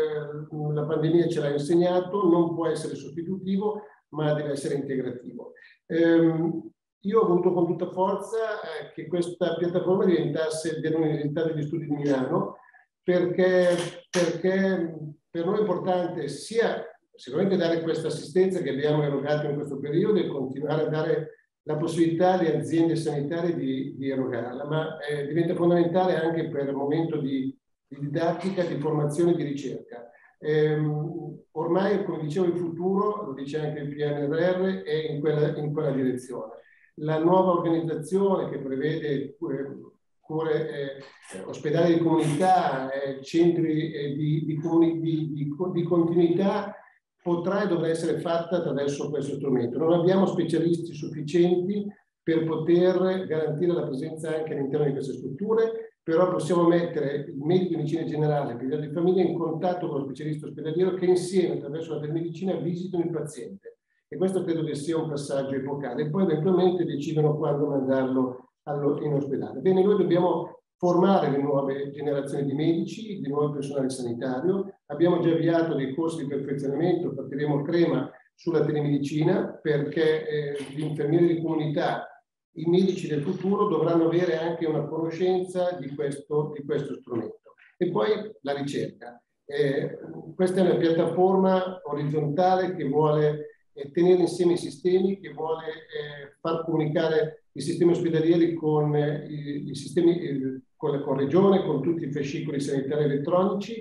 Eh, la pandemia ce l'ha insegnato, non può essere sostitutivo, ma deve essere integrativo. Eh, Io ho voluto con tutta forza eh, che questa piattaforma diventasse dell'Università degli Studi di Milano, perché, perché per noi è importante sia sicuramente dare questa assistenza che abbiamo erogato in questo periodo e continuare a dare la possibilità alle aziende sanitarie di, di erogarla, ma eh, diventa fondamentale anche per il momento di, di didattica, di formazione e di ricerca. Ehm, ormai, come dicevo, il futuro, lo dice anche il P N R R, è in quella, in quella direzione. La nuova organizzazione che prevede cure, eh, ospedali di comunità, eh, centri eh, di, di, di, di, di continuità, potrà e dovrà essere fatta attraverso questo strumento. Non abbiamo specialisti sufficienti per poter garantire la presenza anche all'interno di queste strutture, però possiamo mettere il medico di medicina generale e il pediatra di famiglia in contatto con lo specialista ospedaliero che insieme, attraverso la telemedicina, visitano il paziente. E questo credo che sia un passaggio epocale. E poi eventualmente decidono quando mandarlo in ospedale. Bene, noi dobbiamo formare le nuove generazioni di medici, di nuovo personale sanitario. Abbiamo già avviato dei corsi di perfezionamento, partiremo a Crema sulla telemedicina, perché eh, gli infermieri di comunità, i medici del futuro dovranno avere anche una conoscenza di questo, di questo strumento. E poi la ricerca. Eh, questa è una piattaforma orizzontale che vuole eh, tenere insieme i sistemi, che vuole eh, far comunicare i sistemi ospedalieri con eh, i, i sistemi eh, con la con regione, con tutti i fascicoli sanitari elettronici,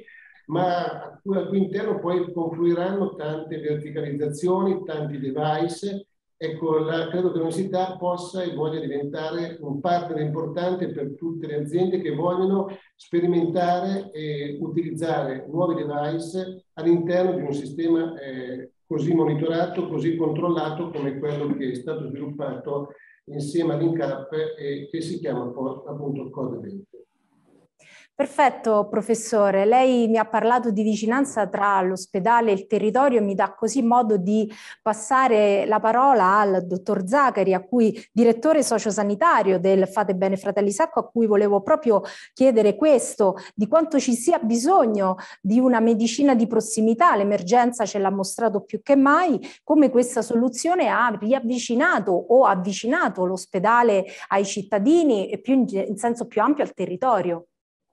ma al cui interno poi confluiranno tante verticalizzazioni, tanti device. Ecco, la, credo che l'università possa e voglia diventare un partner importante per tutte le aziende che vogliono sperimentare e utilizzare nuovi device all'interno di un sistema eh, così monitorato, così controllato come quello che è stato sviluppato insieme all'INCAP e che si chiama appunto Code venti. Perfetto, professore. Lei mi ha parlato di vicinanza tra l'ospedale e il territorio e mi dà così modo di passare la parola al dottor Zacari, a cui direttore sociosanitario del Fate Bene Fratelli Sacco, a cui volevo proprio chiedere questo, di quanto ci sia bisogno di una medicina di prossimità. L'emergenza ce l'ha mostrato più che mai, come questa soluzione ha riavvicinato o avvicinato l'ospedale ai cittadini e più in, in senso più ampio al territorio.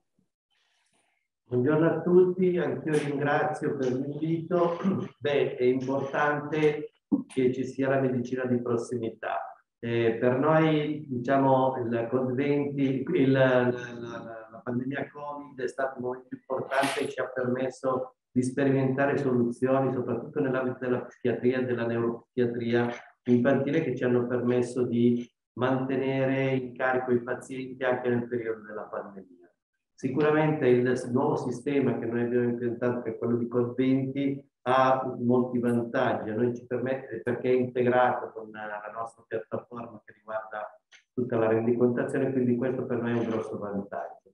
Buongiorno a tutti, anch'io ringrazio per l'invito. Beh, è importante che ci sia la medicina di prossimità. Eh, per noi, diciamo, il Covid venti, il, la, la, la pandemia Covid è stato un momento importante e ci ha permesso di sperimentare soluzioni, soprattutto nell'ambito della psichiatria e della neuropsichiatria infantile, che ci hanno permesso di mantenere in carico i pazienti anche nel periodo della pandemia. Sicuramente il nuovo sistema che noi abbiamo implementato, che è quello di Code venti, ha molti vantaggi. A noi ci permette, perché è integrato con la nostra piattaforma che riguarda tutta la rendicontazione, quindi questo per noi è un grosso vantaggio.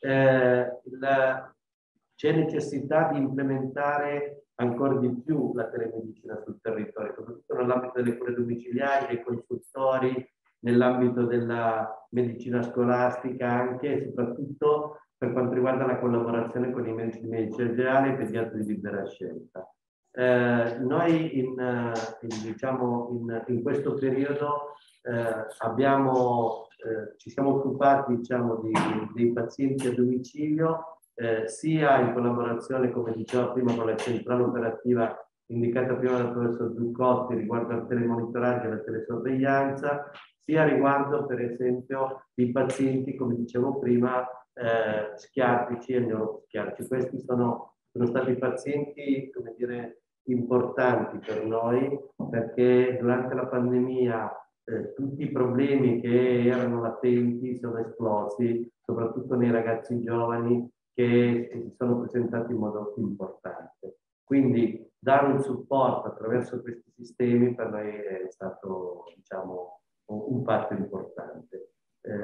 Eh, c'è necessità di implementare ancora di più la telemedicina sul territorio, soprattutto nell'ambito delle cure domiciliari, dei consultori, nell'ambito della medicina scolastica anche e soprattutto per quanto riguarda la collaborazione con i medici di medicina generale e i pediatri di libera scelta. Eh, noi in, in, diciamo, in, in questo periodo eh, abbiamo, eh, ci siamo occupati diciamo, di, dei pazienti a domicilio, eh, sia in collaborazione, come diceva prima, con la centrale operativa indicata prima dal professor Zuccotti riguardo al telemonitoraggio e alla telesorveglianza, sia riguardo per esempio i pazienti, come dicevo prima, eh, psichiatrici e neuropsichiatrici. Questi sono, sono stati pazienti, come dire, importanti per noi, perché durante la pandemia eh, tutti i problemi che erano latenti sono esplosi, soprattutto nei ragazzi giovani che si sono presentati in modo importante. Quindi dare un supporto attraverso questi sistemi per noi è stato, diciamo, un fatto importante.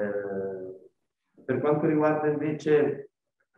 Eh, per quanto riguarda invece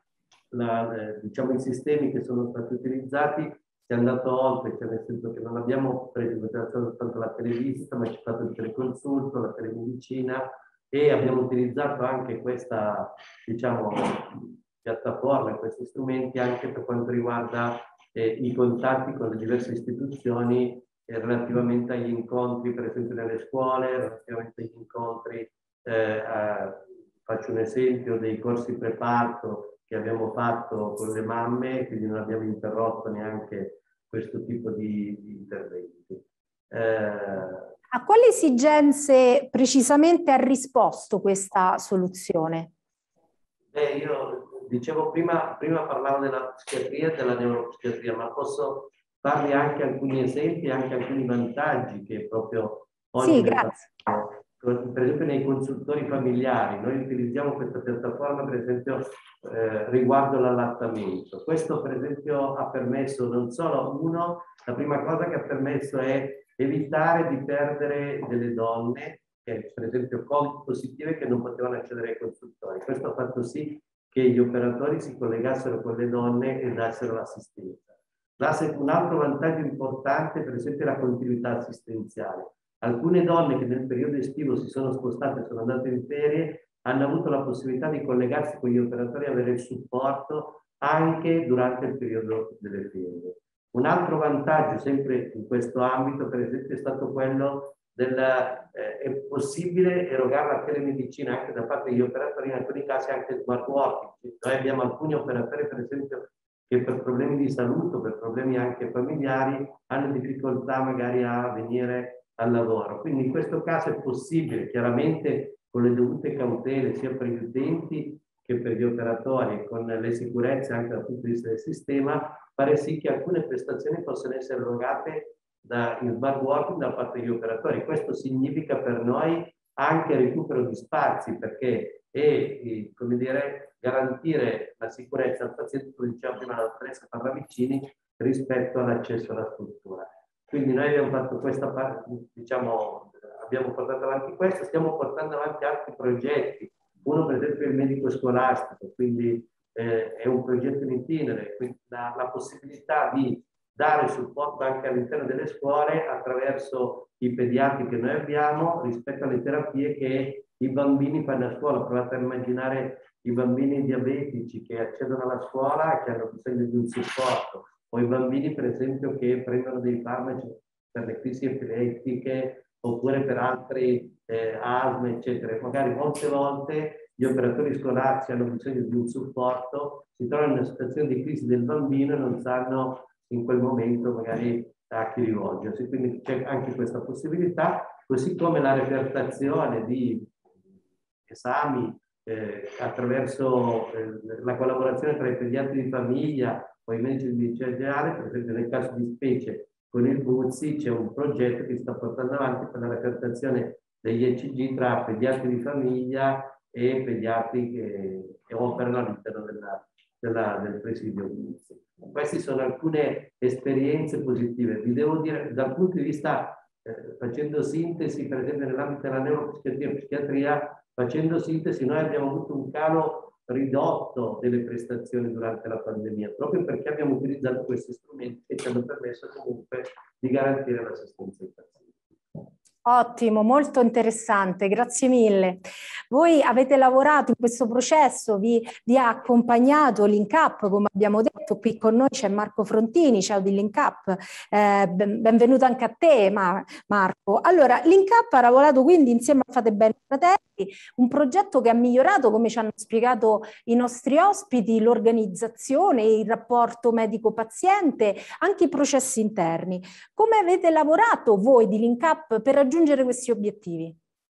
la, eh, diciamo, i sistemi che sono stati utilizzati, si è andato oltre, cioè nel senso che non abbiamo preso in considerazione soltanto la televisita, ma ci è stato il teleconsulto, la telemedicina e abbiamo utilizzato anche questa, diciamo, piattaforma, questi strumenti anche per quanto riguarda eh, i contatti con le diverse istituzioni eh, relativamente agli incontri, per esempio nelle scuole, relativamente agli incontri, eh, a, faccio un esempio dei corsi preparto che abbiamo fatto con le mamme, quindi non abbiamo interrotto neanche questo tipo di, di interventi. Eh, A quali esigenze precisamente ha risposto questa soluzione? Beh, io dicevo prima, prima parlavo della psichiatria e della neuropsichiatria, ma posso farvi anche alcuni esempi e anche alcuni vantaggi che proprio oggi sì, ne grazie. parliamo. Per esempio nei consultori familiari, noi utilizziamo questa piattaforma per esempio eh, riguardo l'allattamento. Questo per esempio ha permesso non solo uno, la prima cosa che ha permesso è evitare di perdere delle donne, che per esempio Covid positive, che non potevano accedere ai consultori. Questo ha fatto sì che gli operatori si collegassero con le donne e dassero l'assistenza. Un altro vantaggio importante per esempio è la continuità assistenziale. Alcune donne che nel periodo estivo si sono spostate e sono andate in ferie hanno avuto la possibilità di collegarsi con gli operatori e avere il supporto anche durante il periodo delle ferie. Un altro vantaggio, sempre in questo ambito, per esempio, è stato quello del eh, è possibile erogare la telemedicina anche da parte degli operatori, in alcuni casi anche smart working. Noi abbiamo alcuni operatori, per esempio, che per problemi di salute, per problemi anche familiari, hanno difficoltà magari a venire al lavoro. Quindi in questo caso è possibile, chiaramente con le dovute cautele sia per gli utenti che per gli operatori, con le sicurezze anche dal punto di vista del sistema, fare sì che alcune prestazioni possano essere erogate da, in smart working da parte degli operatori. Questo significa per noi anche recupero di spazi, perché è, come dire, garantire la sicurezza al paziente, come diceva prima la dottoressa Parravicini, rispetto all'accesso alla struttura. Quindi noi abbiamo fatto questa parte, diciamo, abbiamo portato avanti questo, stiamo portando avanti altri progetti. Uno per esempio è il medico scolastico, quindi eh, è un progetto in itinere, quindi la, la possibilità di dare supporto anche all'interno delle scuole attraverso i pediatri che noi abbiamo rispetto alle terapie che i bambini fanno a scuola. Provate a immaginare i bambini diabetici che accedono alla scuola e che hanno bisogno di un supporto, o i bambini per esempio che prendono dei farmaci per le crisi epilettiche oppure per altri eh, asma, eccetera. Magari molte volte gli operatori scolastici hanno bisogno di un supporto, si trovano in una situazione di crisi del bambino e non sanno in quel momento magari a chi rivolgersi. Quindi c'è anche questa possibilità, così come la repertazione di esami eh, attraverso eh, la collaborazione tra i pediatri di famiglia o i medici di medicina generale. Per esempio nel caso di specie con il Buzzi c'è un progetto che sta portando avanti per la repertazione degli E C G tra pediatri di famiglia e pediatri che, che operano all'interno della, della, del presidio Buzzi. Queste sono alcune esperienze positive. Vi devo dire, dal punto di vista, eh, facendo sintesi, per esempio nell'ambito della neuropsichiatria e psichiatria, facendo sintesi, noi abbiamo avuto un calo ridotto delle prestazioni durante la pandemia, proprio perché abbiamo utilizzato questi strumenti che ci hanno permesso comunque di garantire l'assistenza ai pazienti. Ottimo, molto interessante, grazie mille. Voi avete lavorato in questo processo, vi, vi ha accompagnato l'Incap, come abbiamo detto, qui con noi c'è Marco Frontini, ciao di l'Incap, eh, ben, benvenuto anche a te Ma, Marco. Allora, l'Incap ha lavorato quindi insieme a Fate Bene Fratelli, un progetto che ha migliorato, come ci hanno spiegato i nostri ospiti, l'organizzazione, il rapporto medico-paziente, anche i processi interni. Come avete lavorato voi di l'Incap per raggiungere questi obiettivi?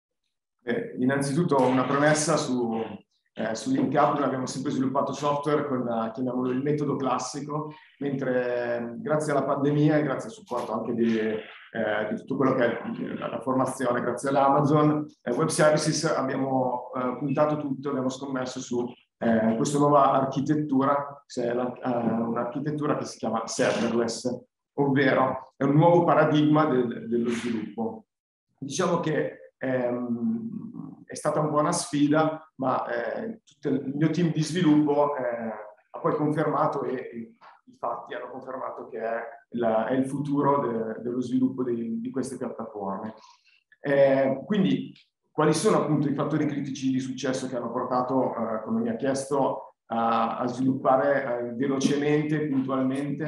Eh, innanzitutto una premessa su, eh, sull'Incap. Noi abbiamo sempre sviluppato software con, uh, chiamiamolo il metodo classico, mentre eh, grazie alla pandemia e grazie al supporto anche di, eh, di tutto quello che è la formazione, grazie all'Amazon eh, Web Services, abbiamo eh, puntato tutto, abbiamo scommesso su eh, questa nuova architettura, se uh, un'architettura che si chiama serverless, ovvero è un nuovo paradigma del, dello sviluppo. Diciamo che ehm, è stata un po' una sfida, ma eh, tutto il mio team di sviluppo eh, ha poi confermato e, e i fatti hanno confermato che è, la, è il futuro de, dello sviluppo di, di queste piattaforme. Eh, quindi quali sono appunto i fattori critici di successo che hanno portato, eh, come mi ha chiesto, a, a sviluppare eh, velocemente, puntualmente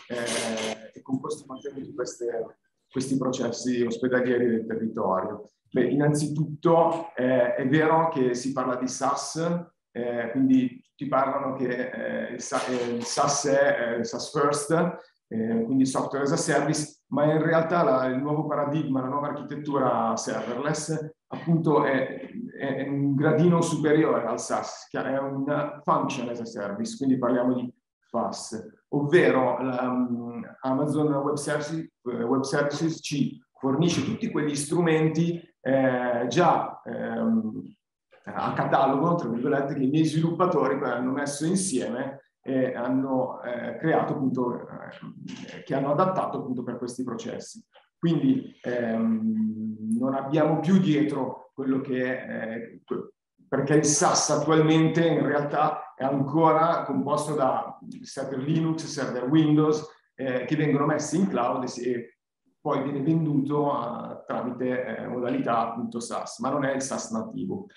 eh, e con costi mantenuti queste, questi processi ospedalieri del territorio? Beh, innanzitutto eh, è vero che si parla di SaaS, eh, quindi tutti parlano che eh, il SaaS è eh, SaaS first, eh, quindi software as a service, ma in realtà la, il nuovo paradigma, la nuova architettura serverless appunto è, è un gradino superiore al SaaS, che è un function as a service, quindi parliamo di F A S, ovvero la, um, Amazon Web Services, Web Services ci fornisce tutti quegli strumenti eh, già ehm, a catalogo, tra virgolette, che i miei sviluppatori hanno messo insieme e hanno eh, creato appunto, eh, che hanno adattato appunto per questi processi. Quindi ehm, non abbiamo più dietro quello che è, perché il SaaS attualmente in realtà è ancora composto da server Linux, server Windows, eh, che vengono messi in cloud e, e poi viene venduto uh, tramite eh, modalità appunto SaaS, ma non è il SaaS nativo.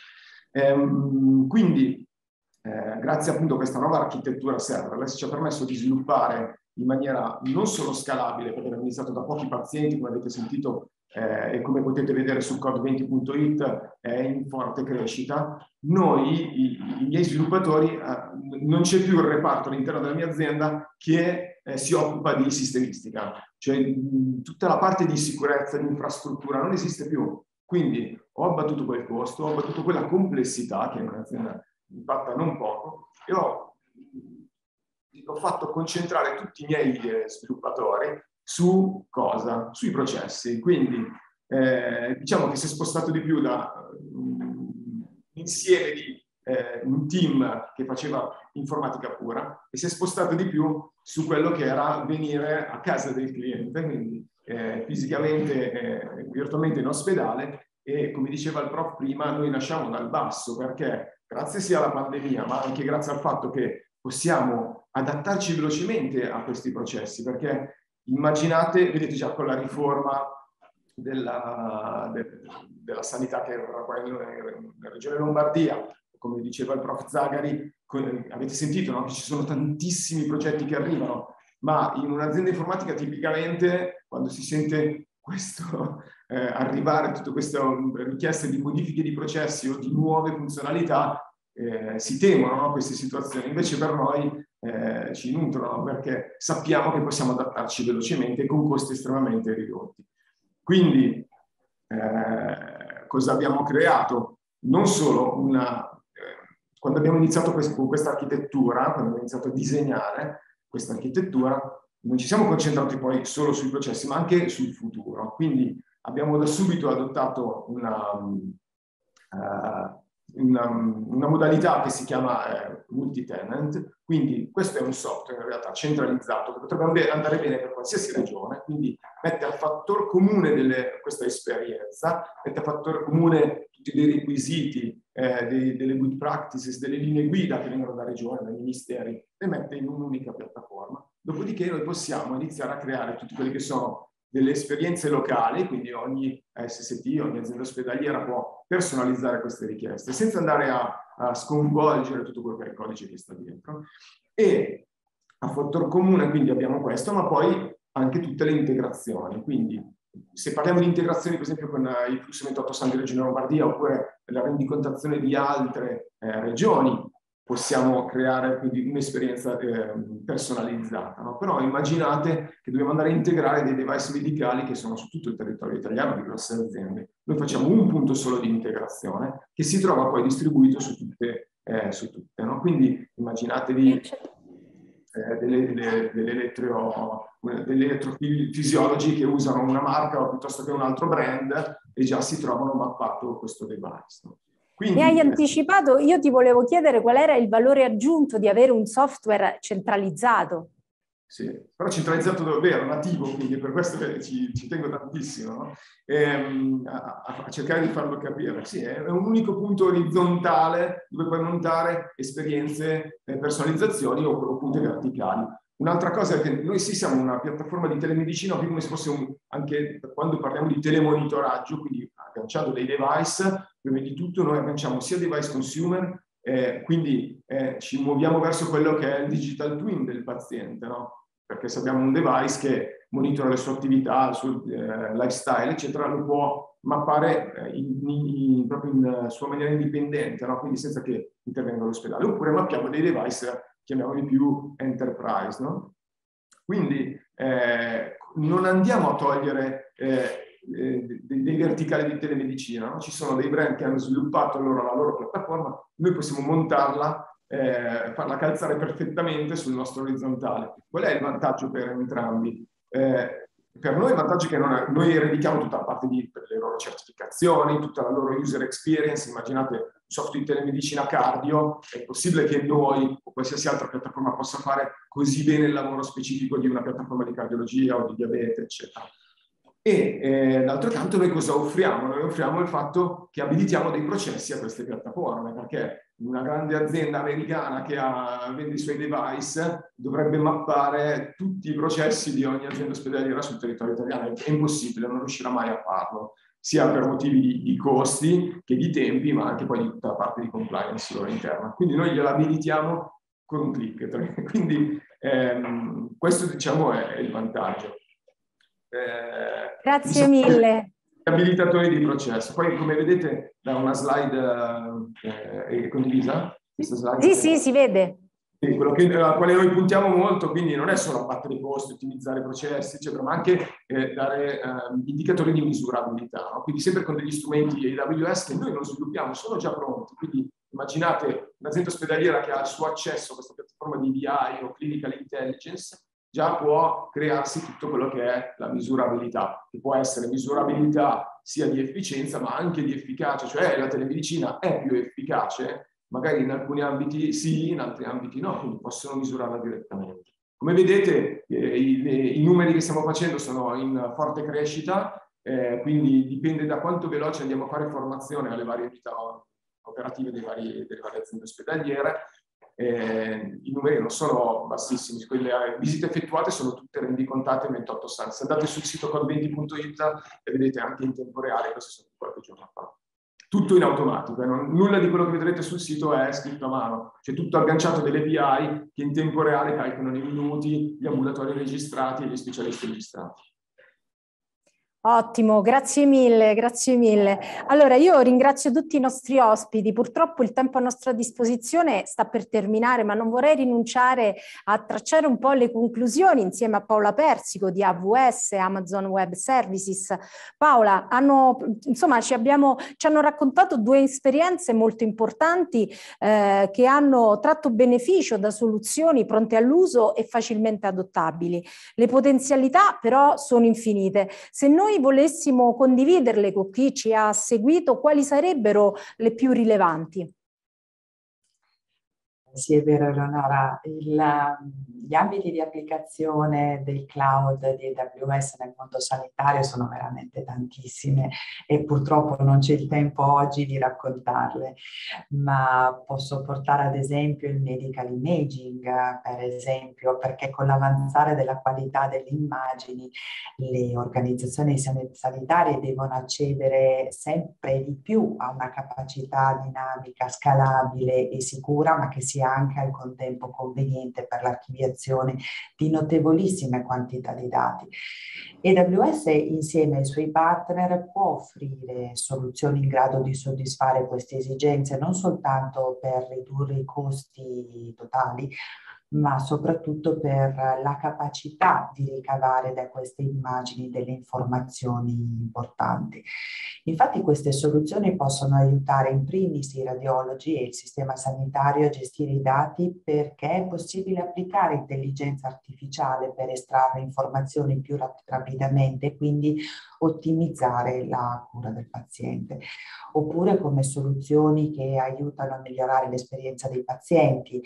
Ehm, quindi Eh, grazie appunto a questa nuova architettura serverless ci ha permesso di sviluppare in maniera non solo scalabile, perché abbiamo iniziato da pochi pazienti, come avete sentito eh, e come potete vedere su code venti punto it è in forte crescita. Noi, i, i miei sviluppatori, eh, non c'è più il reparto all'interno della mia azienda che eh, si occupa di sistemistica, cioè mh, tutta la parte di sicurezza, di infrastruttura non esiste più. Quindi ho abbattuto quel costo, ho abbattuto quella complessità che in un'azienda impatta non poco, e ho, ho fatto concentrare tutti i miei eh, sviluppatori su cosa? Sui processi. Quindi eh, diciamo che si è spostato di più da un insieme di eh, un team che faceva informatica pura e si è spostato di più su quello che era venire a casa del cliente, quindi eh, fisicamente, eh, virtualmente in ospedale. E come diceva il prof prima, noi nasciamo dal basso perché grazie sia alla pandemia, ma anche grazie al fatto che possiamo adattarci velocemente a questi processi, perché immaginate, vedete già con la riforma della, de, della sanità che era qua in, in Regione Lombardia, come diceva il prof Zagari, con, avete sentito, no? Che ci sono tantissimi progetti che arrivano, ma in un'azienda informatica tipicamente quando si sente questo eh, arrivare, tutte queste richieste di modifiche di processi o di nuove funzionalità, eh, si temono, no? Queste situazioni. Invece per noi eh, ci nutrono perché sappiamo che possiamo adattarci velocemente con costi estremamente ridotti. Quindi eh, cosa abbiamo creato? Non solo una... Eh, quando abbiamo iniziato questo, con questa architettura, quando abbiamo iniziato a disegnare questa architettura, non ci siamo concentrati poi solo sui processi, ma anche sul futuro. Quindi abbiamo da subito adottato una, uh, una, una modalità che si chiama uh, multi-tenant. Quindi questo è un software in realtà centralizzato che potrebbe andare bene per qualsiasi regione, quindi mette a fattor comune delle, questa esperienza, mette a fattor comune tutti dei requisiti, eh, dei, delle good practices, delle linee guida che vengono da regione, dai ministeri, le mette in un'unica piattaforma. Dopodiché noi possiamo iniziare a creare tutte quelle che sono delle esperienze locali, quindi ogni S S T, ogni azienda ospedaliera può personalizzare queste richieste senza andare a, a sconvolgere tutto quello che è il codice che sta dietro. E a fattor comune quindi abbiamo questo, ma poi anche tutte le integrazioni. Quindi se parliamo di integrazioni per esempio con il flusso ventotto San di Regione Lombardia oppure la rendicontazione di altre eh, regioni, possiamo creare quindi un'esperienza eh, personalizzata, no? Però immaginate che dobbiamo andare a integrare dei device medicali che sono su tutto il territorio italiano di grosse aziende. Noi facciamo un punto solo di integrazione che si trova poi distribuito su tutte, eh, su tutte, no? Quindi immaginatevi eh, delle, delle, delle, elettro, delle elettrofisiologi che usano una marca o piuttosto che un altro brand e già si trovano mappato questo device, no? Quindi, mi hai anticipato, io ti volevo chiedere qual era il valore aggiunto di avere un software centralizzato. Sì, però centralizzato davvero, nativo, quindi per questo ci, ci tengo tantissimo, no? ehm, a, a cercare di farlo capire. Sì, è un unico punto orizzontale dove puoi montare esperienze, eh, personalizzazioni o, o punti verticali. Un'altra cosa è che noi sì siamo una piattaforma di telemedicina, come se fosse un, anche quando parliamo di telemonitoraggio, quindi agganciando dei device, prima di tutto noi agganciamo sia device consumer, eh, quindi eh, ci muoviamo verso quello che è il digital twin del paziente, no? Perché se abbiamo un device che monitora le sue attività, il suo eh, lifestyle, eccetera, lo può mappare eh, in, in, proprio in uh, sua maniera indipendente, no? Quindi senza che intervenga l'ospedale. Oppure mappiamo dei device, chiamiamoli più enterprise, no? Quindi eh, non andiamo a togliere eh, eh, dei, dei verticali di telemedicina, no? Ci sono dei brand che hanno sviluppato loro, la loro piattaforma, noi possiamo montarla, eh, farla calzare perfettamente sul nostro orizzontale. Qual è il vantaggio per entrambi? Eh, per noi il vantaggio è che non è, noi ereditiamo tutta la parte di per le loro certificazioni, tutta la loro user experience. Immaginate un software di telemedicina cardio, è possibile che noi o qualsiasi altra piattaforma possa fare così bene il lavoro specifico di una piattaforma di cardiologia o di diabete, eccetera. E eh, d'altro canto noi cosa offriamo? Noi offriamo il fatto che abilitiamo dei processi a queste piattaforme, perché una grande azienda americana che ha, vende i suoi device dovrebbe mappare tutti i processi di ogni azienda ospedaliera sul territorio italiano. È impossibile, non riuscirà mai a farlo, sia per motivi di, di costi che di tempi, ma anche poi di tutta la parte di compliance loro interna. Quindi noi gliela abilitiamo con un click. Quindi ehm, questo diciamo è, è il vantaggio. Eh, Grazie mille. Abilitatori di processo. Poi come vedete da una slide eh, è condivisa? Questa slide sì, sì, si vede. Sì, quello che, alla quale noi puntiamo molto, quindi non è solo abbattere i costi, ottimizzare i processi, eccetera, ma anche eh, dare eh, indicatori di misurabilità, no? Quindi sempre con degli strumenti A W S che noi non sviluppiamo, sono già pronti, quindi Immaginate un'azienda ospedaliera che ha il suo accesso a questa piattaforma di B I o Clinical Intelligence, già può crearsi tutto quello che è la misurabilità, che può essere misurabilità sia di efficienza ma anche di efficacia, cioè la telemedicina è più efficace, magari in alcuni ambiti sì, in altri ambiti no, quindi possono misurarla direttamente. Come vedete eh, i, i numeri che stiamo facendo sono in forte crescita, eh, quindi dipende da quanto veloce andiamo a fare formazione alle varie unità operative dei vari, delle varie aziende ospedaliere. Eh, I numeri non sono bassissimi, quelle visite effettuate sono tutte rendicontate in ventotto istanze. Se andate sul sito cod venti punto it e vedete anche in tempo reale, queste sono qualche giorno fa. Tutto in automatico, eh? non, nulla di quello che vedrete sul sito è scritto a mano, c'è tutto agganciato delle A P I che in tempo reale calcolano i minuti, gli ambulatori registrati e gli specialisti registrati. Ottimo, grazie mille, grazie mille. Allora io ringrazio tutti i nostri ospiti, purtroppo il tempo a nostra disposizione sta per terminare, ma non vorrei rinunciare a tracciare un po' le conclusioni insieme a Paola Persico di A W S, Amazon Web Services. Paola, hanno, insomma, ci, abbiamo, ci hanno raccontato due esperienze molto importanti eh, che hanno tratto beneficio da soluzioni pronte all'uso e facilmente adottabili. Le potenzialità però sono infinite. Se noi noi volessimo condividerle con chi ci ha seguito, quali sarebbero le più rilevanti? Sì, è vero Eleonora, il, gli ambiti di applicazione del cloud di A W S nel mondo sanitario sono veramente tantissime e purtroppo non c'è il tempo oggi di raccontarle, ma posso portare ad esempio il medical imaging, per esempio, perché con l'avanzare della qualità delle immagini le organizzazioni sanitarie devono accedere sempre di più a una capacità dinamica, scalabile e sicura, ma che sia anche al contempo conveniente per l'archiviazione di notevolissime quantità di dati. A W S insieme ai suoi partner può offrire soluzioni in grado di soddisfare queste esigenze non soltanto per ridurre i costi totali, ma soprattutto per la capacità di ricavare da queste immagini delle informazioni importanti. Infatti queste soluzioni possono aiutare in primis i radiologi e il sistema sanitario a gestire i dati, perché è possibile applicare intelligenza artificiale per estrarre informazioni più rap- rapidamente e quindi ottimizzare la cura del paziente. Oppure come soluzioni che aiutano a migliorare l'esperienza dei pazienti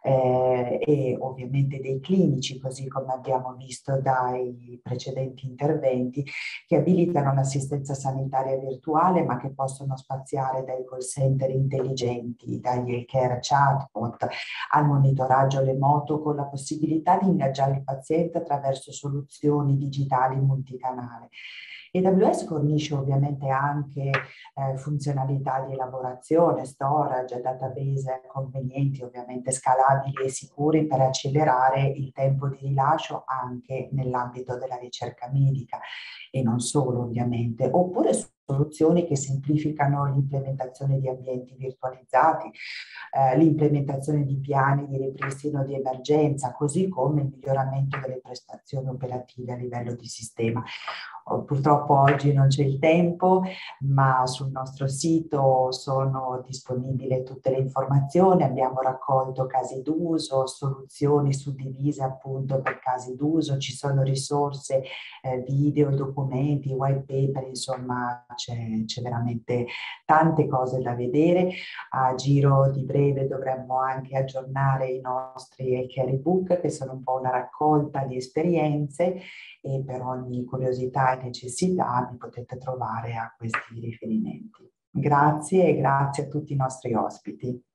eh, e ovviamente dei clinici, così come abbiamo visto dai precedenti interventi, che abilitano l'assistenza sanitaria virtuale ma che possono spaziare dai call center intelligenti, dagli healthcare chatbot al monitoraggio remoto, con la possibilità di ingaggiare il paziente attraverso soluzioni digitali multicanale. A W S fornisce ovviamente anche eh, funzionalità di elaborazione, storage, database convenienti, ovviamente scalabili e sicuri per accelerare il tempo di rilascio anche nell'ambito della ricerca medica e non solo ovviamente, oppure soluzioni che semplificano l'implementazione di ambienti virtualizzati, eh, l'implementazione di piani di ripristino di emergenza, così come il miglioramento delle prestazioni operative a livello di sistema. Purtroppo oggi non c'è il tempo, ma sul nostro sito sono disponibili tutte le informazioni, abbiamo raccolto casi d'uso, soluzioni suddivise appunto per casi d'uso, ci sono risorse, eh, video, documenti, white paper, insomma c'è, c'è veramente tante cose da vedere. A giro di breve dovremmo anche aggiornare i nostri healthcare book, che sono un po' una raccolta di esperienze, e per ogni curiosità e necessità vi potete trovare a questi riferimenti. Grazie e grazie a tutti i nostri ospiti.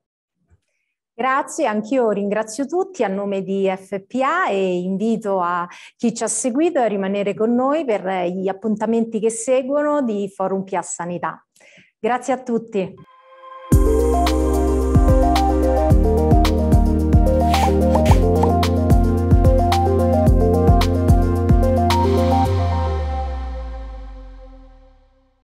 Grazie, anch'io ringrazio tutti a nome di F P A e invito a chi ci ha seguito a rimanere con noi per gli appuntamenti che seguono di Forum P A Sanità. Grazie a tutti.